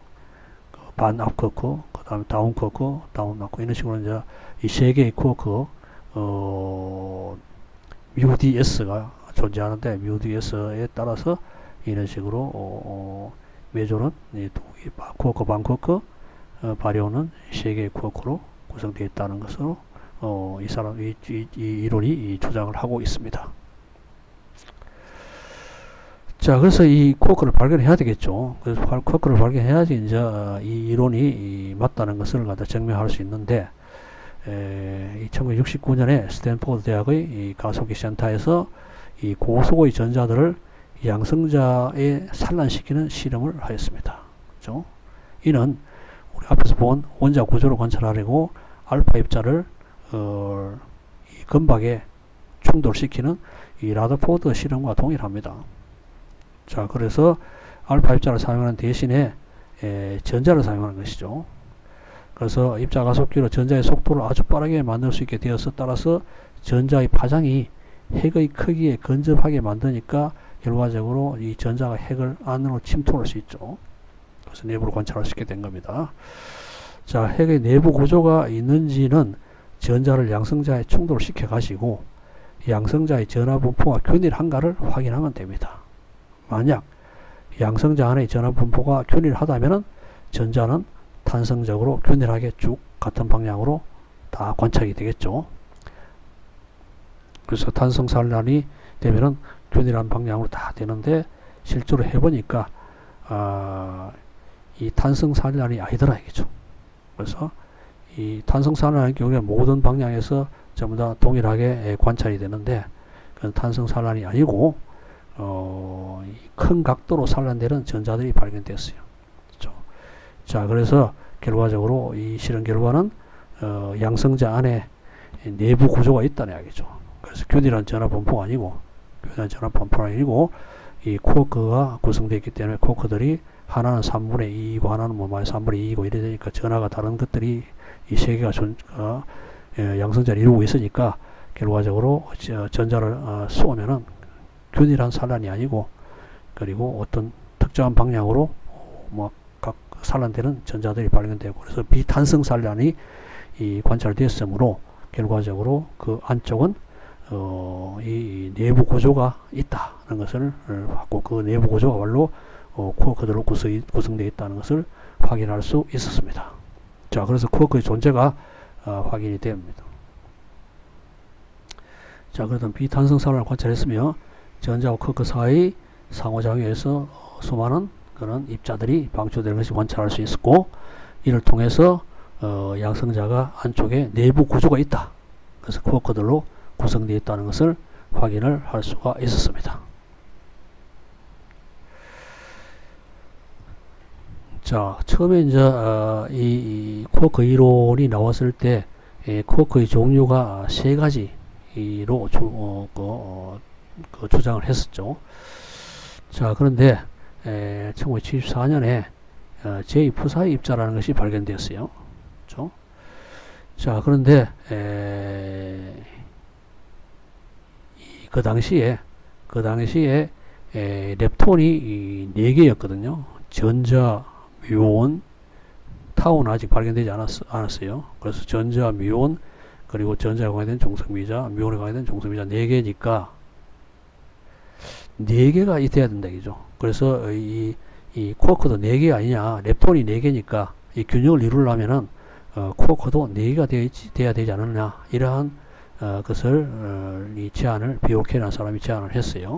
반앞쿼크, 그 다음에 다운쿼크, 다운앞쿼크 이런 식으로 이제 이 세 개의 쿼크 어, 뮤디에스가 존재하는데 뮤디에스에 따라서 이런 식으로 어, 어, 메존은 이 쿼크, 반쿼크, 어, 바리온은 세 개의 쿼크로 구성되어 있다는 것으로 어, 이 사람 이, 이, 이 이론이 이 주장을 하고 있습니다. 자, 그래서 이 쿼크를 발견해야 되겠죠. 그래서 쿼크를 발견해야지 이제 어, 이 이론이 이 맞다는 것을 갖다 증명할 수 있는데 에, 이 천구백육십구 년에 스탠포드 대학의 이 가속기 센터에서 이 고속의 전자들을 양성자에 산란시키는 실험을 하였습니다. 그렇죠? 이는 우리 앞에서 본 원자 구조를 관찰하려고 알파 입자를 어, 이 금박에 충돌시키는 이 라더포드 실험과 동일합니다. 자, 그래서 알파 입자를 사용하는 대신에 에, 전자를 사용하는 것이죠. 그래서 입자 가속기로 전자의 속도를 아주 빠르게 만들 수 있게 되어서 따라서 전자의 파장이 핵의 크기에 근접하게 만드니까 결과적으로 이 전자가 핵을 안으로 침투할 수 있죠. 그래서 내부를 관찰할 수 있게 된 겁니다. 자, 핵의 내부 구조가 있는지는 전자를 양성자에 충돌을 시켜 가지고 양성자의 전하 분포가 균일한가를 확인하면 됩니다. 만약 양성자 안의 전하 분포가 균일하다면 전자는 탄성적으로 균일하게 쭉 같은 방향으로 다 관찰이 되겠죠. 그래서 탄성 산란이 되면은 균일한 방향으로 다 되는데 실제로 해보니까 아, 이 탄성 산란이 아니더라 이겠죠. 그래서 이 탄성 산란의 경우에 모든 방향에서 전부 다 동일하게 관찰이 되는데 그건 탄성 산란이 아니고 어, 큰 각도로 산란되는 전자들이 발견됐어요. 그렇죠? 자, 그래서 결과적으로 이 실험 결과는 어, 양성자 안에 내부 구조가 있다는 이야기죠. 그래서 균일한 전하 분포가 아니고 균일한 전하 분포가 아니고 이 쿼크가 구성되어 있기 때문에 쿼크들이 하나는 삼분의 이이고 하나는 뭐 마이너스 삼분의 이이고 이래 되니까 전하가 다른 것들이 이 세 개가 전, 어, 예, 양성자를 이루고 있으니까 결과적으로 저, 전자를 어, 쏘면은 균일한 산란이 아니고 그리고 어떤 특정한 방향으로 어, 뭐 각 산란되는 전자들이 발견되고 그래서 비탄성 산란이 이 관찰되었으므로 결과적으로 그 안쪽은 어, 이 내부 구조가 있다는 것을 받고 그 내부 구조가 원로 어, 쿼크들로 구성이, 구성되어 있다는 것을 확인할 수 있었습니다. 자, 그래서 쿼크의 존재가 어, 확인이 됩니다. 자, 그러던 비탄성 산란을 관찰했으며 전자와 쿼크 사이 상호작용에서 어, 수많은 그런 입자들이 방출되는 것이 관찰할 수 있었고 이를 통해서 어, 양성자가 안쪽에 내부 구조가 있다. 그래서 쿼크들로 구성되어 있다는 것을 확인을 할 수가 있었습니다. 자, 처음에 이제 어, 이, 이 쿼크 이론이 나왔을 때 이 쿼크의 종류가 세 가지로 주, 어, 그, 어, 그 주장을 했었죠. 자, 그런데 에, 천구백칠십사 년에 어, 제이 푸사의 입자라는 것이 발견되었어요. 그렇죠? 자, 그런데 에, 이, 그 당시에 그 당시에 에, 렙톤이 네 개였거든요. 전자, 뮤온, 타우는 아직 발견되지 않았, 않았어요. 그래서 전자, 뮤온, 그리고 전자에 관계된 중성미자, 뮤온에 관계된 중성미자 네 개니까 네 개가 돼야 된다 이죠. 그래서 이, 이 쿼크도 네 개 아니냐, 렙톤이 네 개니까 이 균형을 이루려면은 어, 쿼크도 네 개가 되어 있지, 돼야 되지 않느냐, 이러한 어, 것을 어, 이 제안을 비오케라는 사람이 제안을 했어요.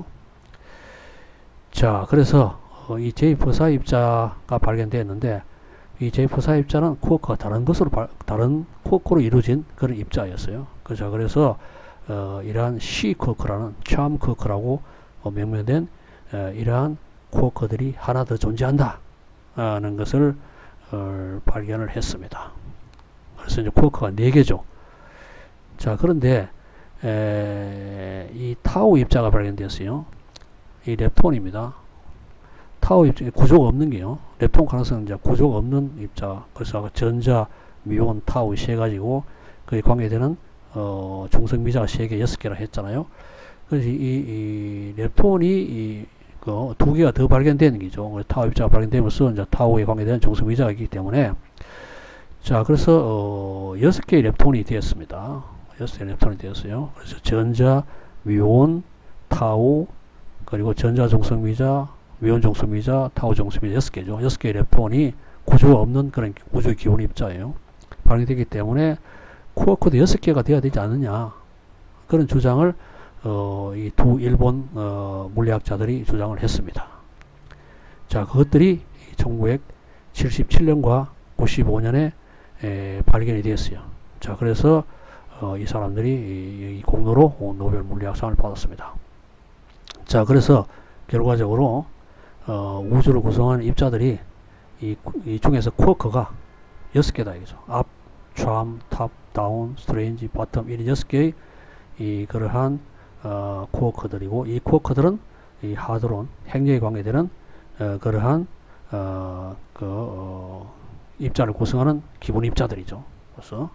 자, 그래서 어, 이 제이 사 입자가 발견되었는데, 이 제이 사 입자는 쿼크가 다른 것으로 발, 다른 쿼크로 이루어진 그런 입자였어요. 그죠? 그래서 어, 이러한 C 쿼크라는 참 쿼크라고 어, 명명된 어, 이러한 쿼크들이 하나 더 존재한다 하는 것을 어, 발견을 했습니다. 그래서 이제 쿼크가 네 개죠. 자, 그런데 에, 이 타우 입자가 발견되었어요. 이 렙톤입니다. 타우 입자 구조가 없는 게요. 렙톤 가능성은 이제 구조가 없는 입자. 그래서 아까 전자, 뮤온, 타우 세 가지고 그에 관계되는 어, 중성 미자가 세 개, 여섯 개라 했잖아요. 그래서 이, 이 렙톤이 이, 그 두 개가 더 발견되는 거죠. 타우 입자가 발견되면서 이제 타우에 관계되는 중성 미자가 있기 때문에, 자, 그래서 어, 여섯 개의 렙톤이 되었습니다. 여섯 개의 렙톤이 되었어요. 그래서 전자, 뮤온, 타우, 그리고 전자 중성 미자, 뮤온 중성 미자, 타우 중성 미자 여섯 개죠. 여섯 개의 렙톤이 구조가 없는 그런 구조의 기본 입자예요. 발견되기 때문에 쿼크도 여섯 개가 돼야 되지 않느냐, 그런 주장을 어, 이 두 일본 어, 물리학자들이 주장을 했습니다. 자, 그것들이 천구백칠십칠 년과 구십오 년에 에, 발견이 되었어요. 자, 그래서 어, 이 사람들이 이, 이 공로로 노벨 물리학상을 받았습니다. 자, 그래서 결과적으로 어, 우주를 구성하는 입자들이 이, 이 중에서 쿼크가 여섯 개다 이거죠. 앞, 트람, 탑, 다운, 스트레인지, 바텀, 이 여섯 개의 이 그러한 어, 쿼크들이고, 이 쿼크들은 이 하드론, 행렬에 관계되는 어, 그러한 어, 그 어, 입자를 구성하는 기본 입자들이죠. 그래서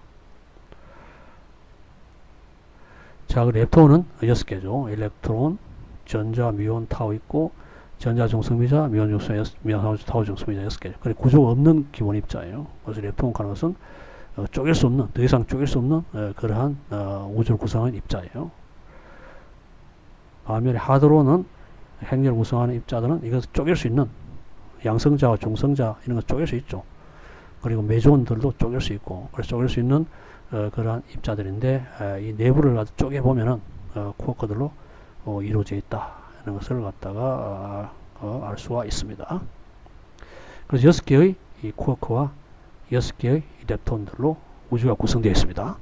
자, 그 렙톤은 여섯 개죠. 일렉트론, 전자, 뮤온, 타우 있고, 전자 중성미자, 뮤온 중성미자, 뮤온 타우 중성미자 여섯 개죠. 그래 구조가 없는 기본 입자예요. 그래서 렙톤 가는 것은 어, 쪼갤 수 없는, 더 이상 쪼갤 수 없는 어, 그러한 어, 우주를 구성하는 입자예요. 반면에 하드론은 행렬을 구성하는 입자들은 이것을 쪼갤 수 있는, 양성자와 중성자 이런 거 쪼갤 수 있죠. 그리고 메존들도 쪼갤 수 있고, 그래서 쪼갤 수 있는 어, 그러한 입자들인데, 에, 이 내부를 가지고 쪼개 보면은 어, 쿼크들로 어, 이루어져 있다 하는 것을 갖다가 어, 알 수가 있습니다. 그래서 여섯 개의 이 쿼크와 여섯 개의 렙톤들로 우주가 구성되어 있습니다.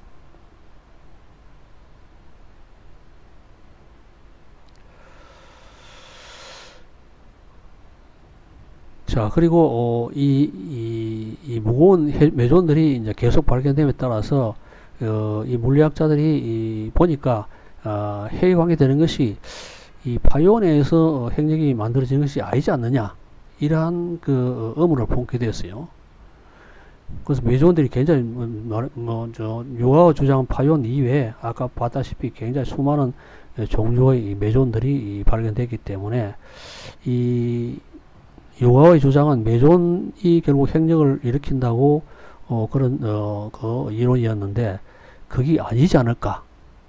자, 그리고 어, 이, 이, 이 무거운 해, 메존들이 이제 계속 발견됨에 따라서 어, 이 물리학자들이 이 보니까 어, 해에 관계되는 것이 이 파이온에서 행력이 만들어지는 것이 아니지 않느냐, 이러한 그 의문을 품게 되었어요. 그래서 메존들이 굉장히 뭐, 뭐, 저, 요가와 주장한 파이온 이외에 아까 봤다시피 굉장히 수많은 종류의 메존들이 발견됐기 때문에, 이 요가의 주장은 메존이 결국 행력을 일으킨다고 어, 그런 어, 그 이론이었는데, 그게 아니지 않을까,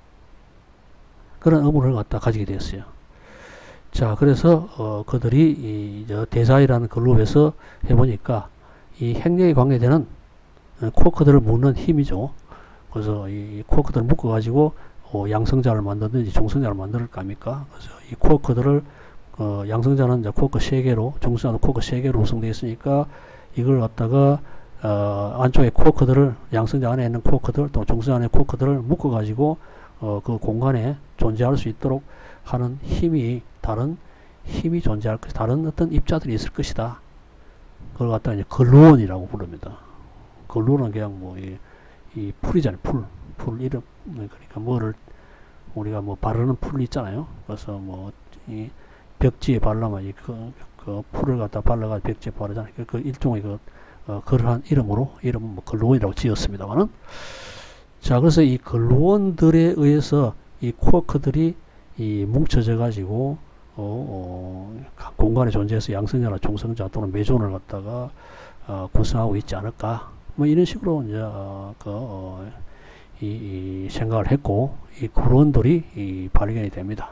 그런 의문을 갖다 가지게 되었어요. 자, 그래서 어, 그들이 이 저 대사이라는 그룹에서 해보니까 이 행력에 관계되는 어, 쿼크들을 묶는 힘이죠. 그래서 이 쿼크들을 묶어가지고 어, 양성자를 만들든지 중성자를 만들 거 아닙니까? 그래서 이 쿼크들을 어, 양성자는 이제 쿼크 세 개로, 중성자는 쿼크 세 개로 구성되어 있으니까 이걸 갖다가 어, 안쪽에 쿼크들을, 양성자 안에 있는 쿼크들 또 중성자 안에 쿼크들을 묶어가지고 어, 그 공간에 존재할 수 있도록 하는 힘이, 다른 힘이 존재할 것, 다른 어떤 입자들이 있을 것이다. 그걸 갖다가 이제 글루온이라고 부릅니다. 글루온은 그냥 뭐 이 이 풀이잖아요. 풀, 풀 이름. 그러니까 뭐를 우리가 뭐 바르는 풀 있잖아요. 그래서 뭐 이 벽지에 바르면 이 그, 그 풀을 갖다 발라가 벽지에 바르잖아요. 그, 그 일종의 그 어, 그러한 이름으로, 이름은 뭐 글루온이라고 지었습니다만은. 자, 그래서 이 글루온들에 의해서 이 쿼크들이 이 뭉쳐져 가지고 어, 어, 공간에 존재해서 양성자나 중성자 또는 메존을 갖다가 어, 구성하고 있지 않을까, 뭐 이런 식으로 이제 어, 그, 어, 이, 이 생각을 했고, 이 그론들이 이 발견이 됩니다.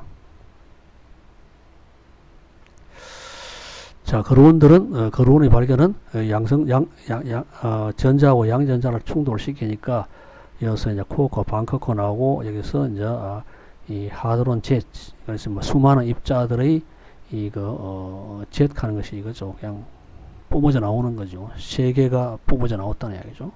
자, 그론들은 어, 그론의 발견은 어, 양성 양, 양, 양 어, 전자하고 양전자를 충돌시키니까 여기서 이제 코어커, 반커커 나오고, 여기서 이제 아, 이 하드론 젯, 그래서 뭐 수많은 입자들의 이거 어, 젯하는 것이 이거죠. 그냥 뿜어져 나오는 거죠. 세 개가 뿜어져 나왔다는 이야기죠.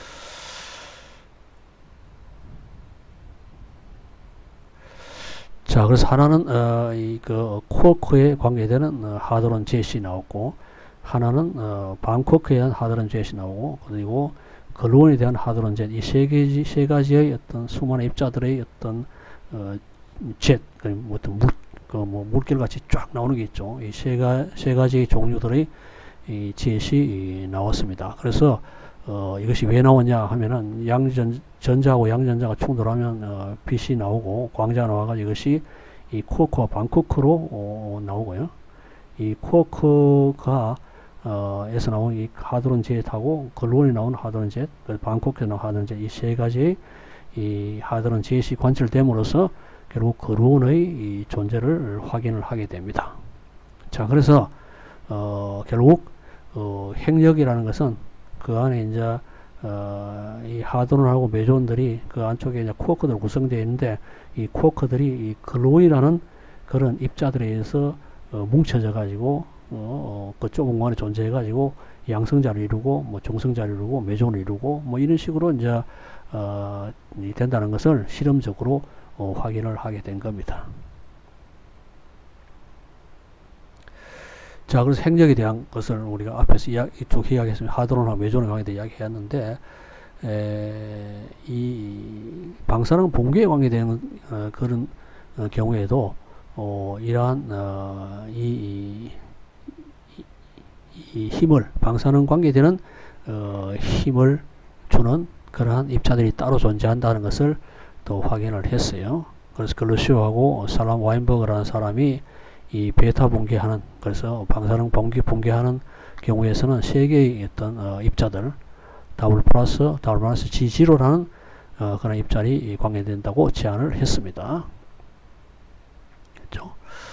자, 그래서 하나는 어, 이그 쿼크에 관계되는 어, 하드론 젯이 나왔고, 하나는 어, 반쿼크에 대한 하드론 젯이 나오고, 그리고 글루온에 대한 하드론 젯, 이 세 가지 세 가지의 어떤 수많은 입자들의 어떤 어, 젯, 뭐 어떤 물, 그 뭐 물결 같이 쫙 나오는 게 있죠. 이 세 가 세 가지 종류들의 이 젯이 나왔습니다. 그래서 어, 이것이 왜 나왔냐 하면은 양전 전자하고 양전자가 충돌하면 어, 빛이 나오고 광자가 나와가지고 이것이 이 쿼크와 반쿼크로 어, 나오고요. 이 쿼크가 어, 에서 나온 이 하드론 젯하고 글루온이 나온 하드론 젯, 반쿼크에 나온 하드론 젯, 이 세 가지의 이 하드론 젯이 관철됨으로써 결국 글루온의 이 존재를 확인을 하게 됩니다. 자, 그래서 어, 결국 어, 핵력이라는 것은 그 안에 이제 어, 이 하드론하고 메존들이 그 안쪽에 이제 쿼크들 구성되어 있는데, 이 쿼크들이 이 글루온이라는 그런 입자들에 의해서 어, 뭉쳐져 가지고 어, 어, 그 좁은 공간에 존재해 가지고 양성자를 이루고 뭐 중성자를 이루고 메존을 이루고 뭐 이런 식으로 이제 어, 이 된다는 것을 실험적으로 어, 확인을 하게 된 겁니다. 자, 그래서 핵력에 대한 것을 우리가 앞에서 이야기, 쭉 이야기했습니다. 하드론하고 메존에 관계돼 이야기했는데, 에, 이 방사능 붕괴에 관계되는 어, 그런 어, 경우에도 어, 이러한 어, 이, 이, 이 힘을, 방사능 관계되는 어, 힘을 주는 그러한 입자들이 따로 존재한다는 것을 또 확인을 했어요. 그래서 글루시오하고 살람 와인버그라는 사람이 이 베타 붕괴하는, 그래서 방사능 붕괴, 붕괴하는 경우에서는 세 개의 어떤 어, 입자들 W 플러스 W 마이너스 지 지로라는 어, 그런 입자리 관계된다고 제안을 했습니다. 그렇죠?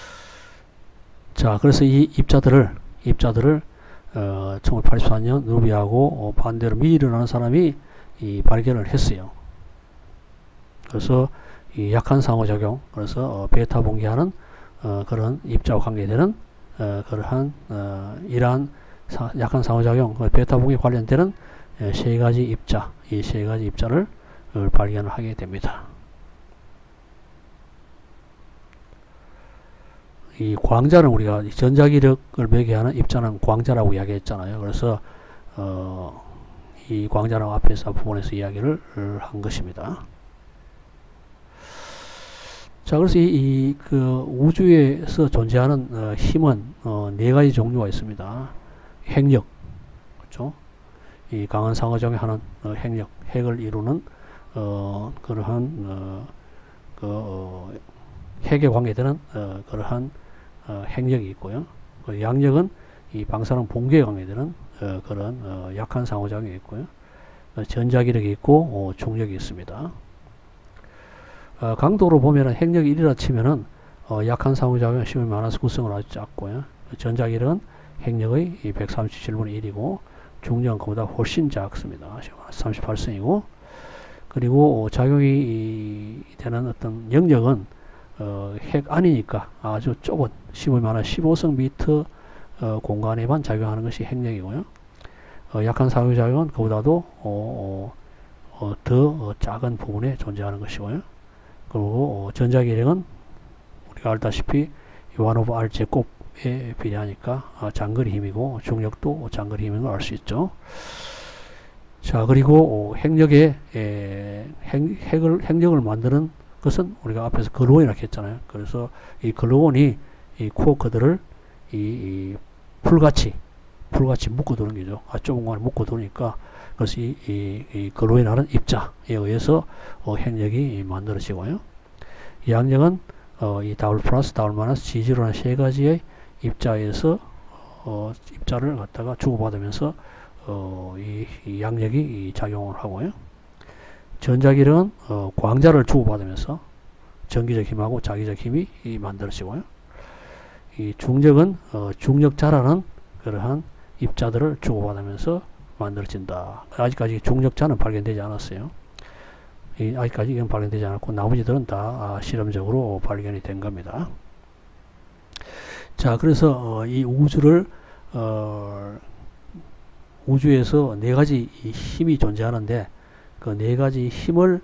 자, 그래서 이 입자들을 입자들을 어, 천구백팔십사 년 누비하고 어, 반대로 미리라는 사람이 이 발견을 했어요. 그래서 이 약한 상호작용, 그래서 어, 베타 붕괴하는 어, 그런 입자와 관계되는 어, 그러한 어, 이러한 사, 약한 상호작용, 베타 붕괴 관련되는 에, 세 가지 입자, 이 세 가지 입자를 어, 발견을 하게 됩니다. 이 광자는 우리가 전자기력을 매개하는 입자는 광자라고 이야기했잖아요. 그래서 어, 이 광자는 앞에서 부분에서 이야기를 한 것입니다. 자, 그래서 이, 이 그 우주에서 존재하는 어, 힘은 어, 네 가지 종류가 있습니다. 핵력, 그렇죠? 이 강한 상호작용에 하는 어, 핵력, 핵을 이루는 어, 그러한 어, 그 어, 핵에 관계되는 어, 그러한 어, 핵력이 있고요. 그 양력은 이 방사능 붕괴에 관계되는 어, 그런 어, 약한 상호작용이 있고요. 어, 전자기력이 있고 어, 중력이 있습니다. 어, 강도로 보면은 핵력이 일이라 치면은 어, 약한 상호작용 힘이 많아서 구성을 아주 작고요. 전자기력은 핵력의 백삼십칠 분의 일이고 중력은 그보다 훨씬 작습니다. 삼십팔 승이고, 그리고 작용이 되는 어떤 영역은 어, 핵 안이니까 아주 좁은 십오 많아 십오 성 미터 어, 공간에만 작용하는 것이 핵력이고요. 어, 약한 상호작용은 그보다도 어, 어, 어, 더 어, 작은 부분에 존재하는 것이고요. 그리고 어, 전자기력은 우리가 알다시피 일 오브 R 제곱에 비례하니까 아, 장거리 힘이고 중력도 장거리 힘인 걸 알 수 있죠. 자, 그리고 어, 핵력의 에, 핵, 핵을, 핵력을 만드는 것은 우리가 앞에서 글루온이라고 했잖아요. 그래서 이 글루온이 이 쿼크들을 이, 이 풀같이 풀같이 묶어두는 거죠. 아, 좁은 공간에 묶어두니까, 그래서 이, 이, 이 글루온이라는 입자에 의해서 어, 핵력이 만들어지고요. 양력은 어, 이 W 플러스 W 마이너스 지 지로라는 세 가지의 입자에서 어, 입자를 갖다가 주고받으면서 어, 이, 이 양력이 이 작용을 하고요. 전자기력은 어, 광자를 주고받으면서 전기적 힘하고 자기적 힘이 이 만들어지고요. 이 중력은 어, 중력자라는 그러한 입자들을 주고받으면서 만들어진다. 아직까지 중력자는 발견되지 않았어요. 이, 아직까지 이건 발견되지 않았고 나머지들은 다 아, 실험적으로 발견이 된 겁니다. 자, 그래서 어, 이 우주를 어, 우주에서 네 가지 힘이 존재하는데 그 네 가지 힘을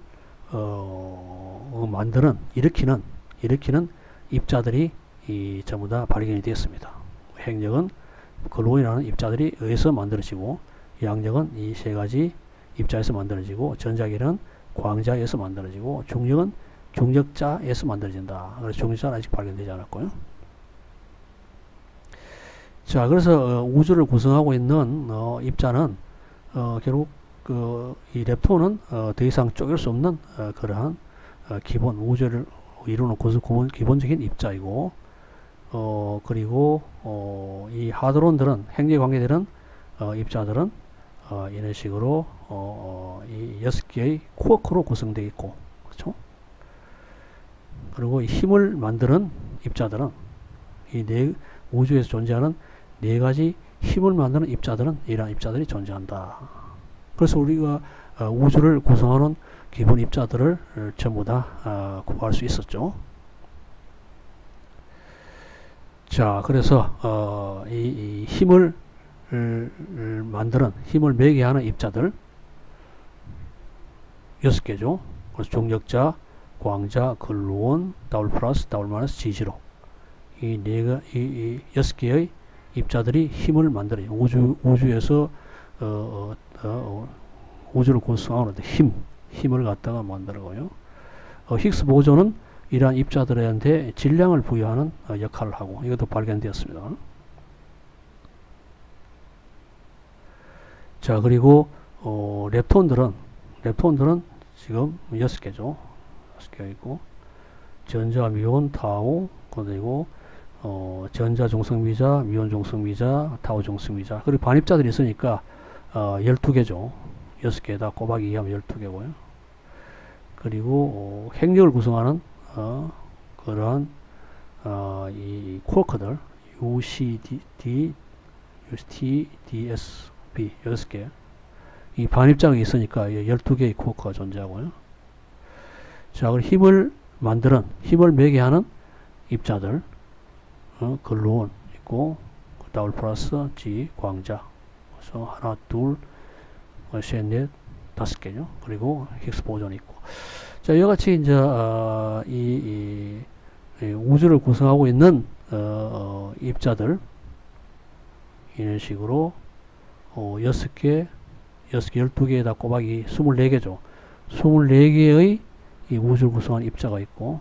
어, 만드는 일으키는 일으키는 입자들이 이 전부 다 발견이 되었습니다. 핵력은 글루온이라는 입자들이 의해서 만들어지고, 양력은 이 세 가지 입자에서 만들어지고, 전자기력은 광자에서 만들어지고, 중력은 중력자에서 만들어진다. 그래서 중력자는 아직 발견되지 않았고요. 자, 그래서 어, 우주를 구성하고 있는 어, 입자는 어, 결국 그 이 렙톤은 어, 더 이상 쪼갤 수 없는 어, 그러한 어, 기본 우주를 이루는 기본, 기본적인 입자이고, 어, 그리고 어, 이 하드론들은 핵력 관계되는 어, 입자들은 어, 이런 식으로 어, 어, 이 여섯 개의 쿼크로 구성되어 있고, 그렇죠? 그리고 이 힘을 만드는 입자들은 이 네 우주에서 존재하는 네 가지 힘을 만드는 입자들은 이러한 입자들이 존재한다. 그래서 우리가 어, 우주를 구성하는 기본 입자들을 전부 다 어, 구할 수 있었죠. 자, 그래서 어, 이, 이 힘을 을, 을 만드는, 힘을 매게 하는 입자들 여섯 개죠. 그래서 중력자, 광자, 글루온, W 플러스, W 마이너스, 지 지로 이 네 개, 이, 이 여섯 개의 입자들이 힘을 만들어요. 우주 우주에서 어, 어, 어, 우주를 구성하는데 힘, 힘을 갖다가 만들고요. 어, 힉스 보존은 이러한 입자들한테 질량을 부여하는 어, 역할을 하고, 이것도 발견되었습니다. 자, 그리고 어, 렙톤들은 렙톤들은 지금 여섯 개죠. 여섯 개 있고, 전자, 미온, 타우, 그리고 어, 전자 중성미자, 미온 중성미자, 타우 중성미자, 그리고 반입자들이 있으니까 어, 열두 개죠. 여섯 개에다 곱하기 이 하면 열두 개고요. 그리고 어, 핵력을 구성하는 어, 그러한 어, 이 쿼크들 유 씨 디, 유 씨 티, 디 에스 비 여섯 개, 이 반입자가 있으니까 열두 개의 쿼크가 존재하고요. 자, 그리고 힘을 만드는, 힘을 매게 하는 입자들, 어, 글루온 있고, W 플러스, G, 광자. 그래서 하나, 둘, 셋, 넷, 다섯 개죠. 그리고 힉스 보존이 있고. 자, 이와 같이 이제 어, 이, 이, 이 우주를 구성하고 있는 어, 어, 입자들 이런 식으로 어, 여섯 개, 여섯 개, 열두 개에다 곱하기 스물네 개죠. 스물네 개의 이 우주를 구성한 입자가 있고,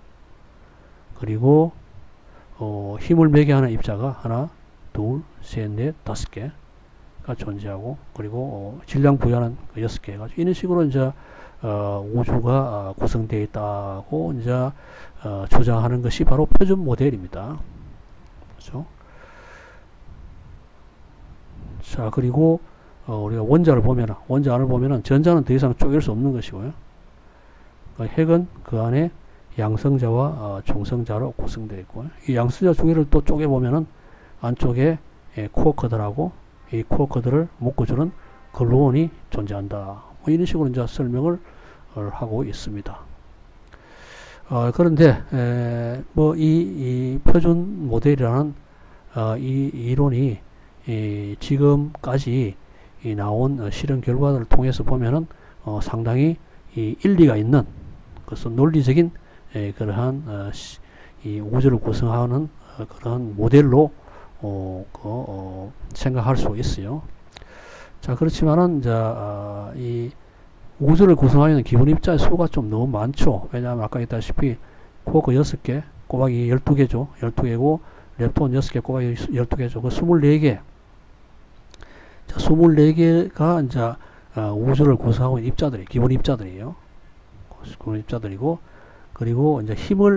그리고 어, 힘을 매게 하는 입자가 하나, 둘, 셋, 넷, 다섯 개가 존재하고, 그리고 어, 질량 부여하는 그 여섯 개가, 이런 식으로 이제 어, 우주가 어, 구성되어 있다고 이제 어, 주장하는 것이 바로 표준 모델입니다. 그렇죠? 자, 그리고 어, 우리가 원자를 보면, 원자를 보면은 전자는 더 이상 쪼갤 수 없는 것이고요. 그 핵은 그 안에 양성자와 어, 중성자로 구성되어 있고, 이 양성자 두 개를 또 쪼개 보면은 안쪽에 예, 쿼크들하고 이 쿼크들을 묶어주는 글루온이 존재한다. 뭐 이런 식으로 이제 설명을 어, 하고 있습니다. 어, 그런데 뭐 이 이 표준 모델이라는 어, 이 이론이 이 지금까지 이 나온 어, 실험 결과들을 통해서 보면은 어, 상당히 이 일리가 있는, 그래서 논리적인 에, 그러한 어, 시, 이 우주를 구성하는 어, 그런 모델로 어, 그, 어, 생각할 수 있어요. 자, 그렇지만은 이제 어, 이 우주를 구성하는 기본 입자의 수가 좀 너무 많죠. 왜냐하면 아까 했다시피 쿼크 여섯 개 곱하기 열두 개죠. 열두 개고 렙톤 여섯 개 곱하기 열두 개죠. 그 스물네 개. 자, 스물네 개가 이제 어, 우주를 구성하고 있는 입자들이 기본 입자들이에요. 기본 입자들이고, 그리고 이제 힘을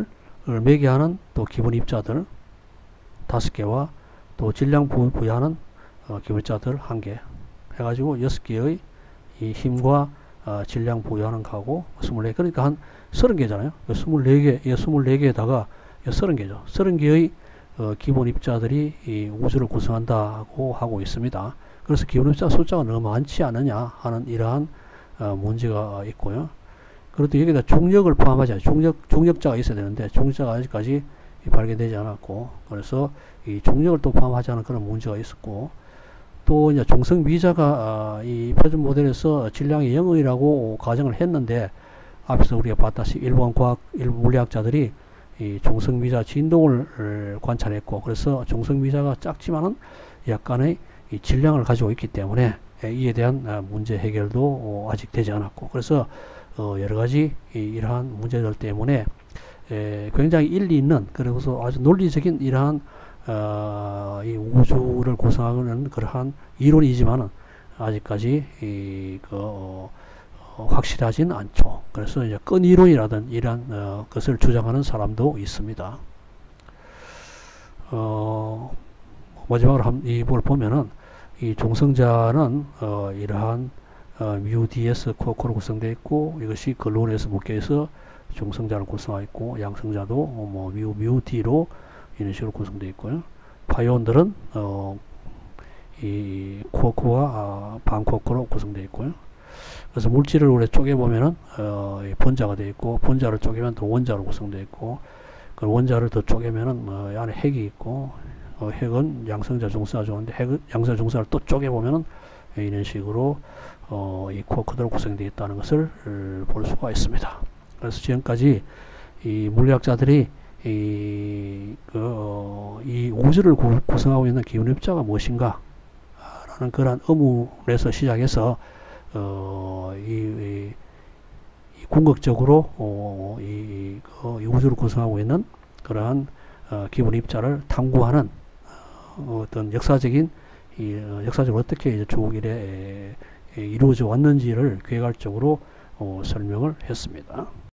매개하는 또 기본 입자들 다섯 개와 또 질량 부여하는 어, 기본 입자들 한 개 해가지고 여섯 개의 이 힘과 어, 질량 부여하는 거하고 스물네 개, 그러니까 한 서른 개잖아요. 스물네 개, 이 스물네 개에다가 서른 개죠. 서른 개의 어, 기본 입자들이 이 우주를 구성한다고 하고 있습니다. 그래서 기본 입자 숫자가 너무 많지 않느냐 하는 이러한 어, 문제가 있고요. 그런데 여기다 중력을 포함하지 않아요. 중력, 중력자가 있어야 되는데 중력자가 아직까지 발견되지 않았고, 그래서 이 중력을 또 포함하지 않은 그런 문제가 있었고, 또 이제 중성 미자가 이 표준 모델에서 질량이 영이라고 가정을 했는데, 앞에서 우리가 봤다시피 일본 과학, 일본 물리학자들이 이 중성 미자 진동을 관찰했고, 그래서 중성 미자가 작지만은 약간의 이 질량을 가지고 있기 때문에 이에 대한 문제 해결도 아직 되지 않았고, 그래서 어 여러 가지 이러한 문제들 때문에 에 굉장히 일리 있는, 그리고서 아주 논리적인 이러한 어 이 우주를 구성하는 그러한 이론이지만은 아직까지 이 그 어 어 확실하진 않죠. 그래서 이제 끈 이론이라든 이러한 어 것을 주장하는 사람도 있습니다. 어 마지막으로 한 이걸 보면은 이 중성자는 어 이러한 어, 뮤 디에스 쿼크로 구성되어 있고, 이것이 글루온에서 묶여서 중성자를 구성하고 있고, 양성자도 어, 뭐 뮤, 뮤 D로 이런 식으로 구성되어 있고요. 파이온들은 어, 이 쿼크와 아, 반쿼크로 구성되어 있고요. 그래서 물질을 우리 쪼개보면은 어, 분자가 되어 있고, 분자를 쪼개면 또 원자로 구성되어 있고, 그 원자를 더 쪼개면은 어, 안에 핵이 있고, 어, 핵은 양성자, 중성자 좋은데 핵, 양성자, 중성자를 또 쪼개보면은 이런 식으로 어, 이 쿼크들로 구성되어 있다는 것을 볼 수가 있습니다. 그래서 지금까지 이 물리학자들이 이, 그, 어, 이 우주를 구, 구성하고 있는 기본 입자가 무엇인가 라는 그러한 의문에서 시작해서 어, 이, 이, 이 궁극적으로 어, 이, 그, 이 우주를 구성하고 있는 그러한 어, 기본 입자를 탐구하는 어, 어떤 역사적인 이, 어, 역사적으로 어떻게 이제 쭉 이래 이루어져 왔는지를 개괄적으로 어, 설명을 했습니다.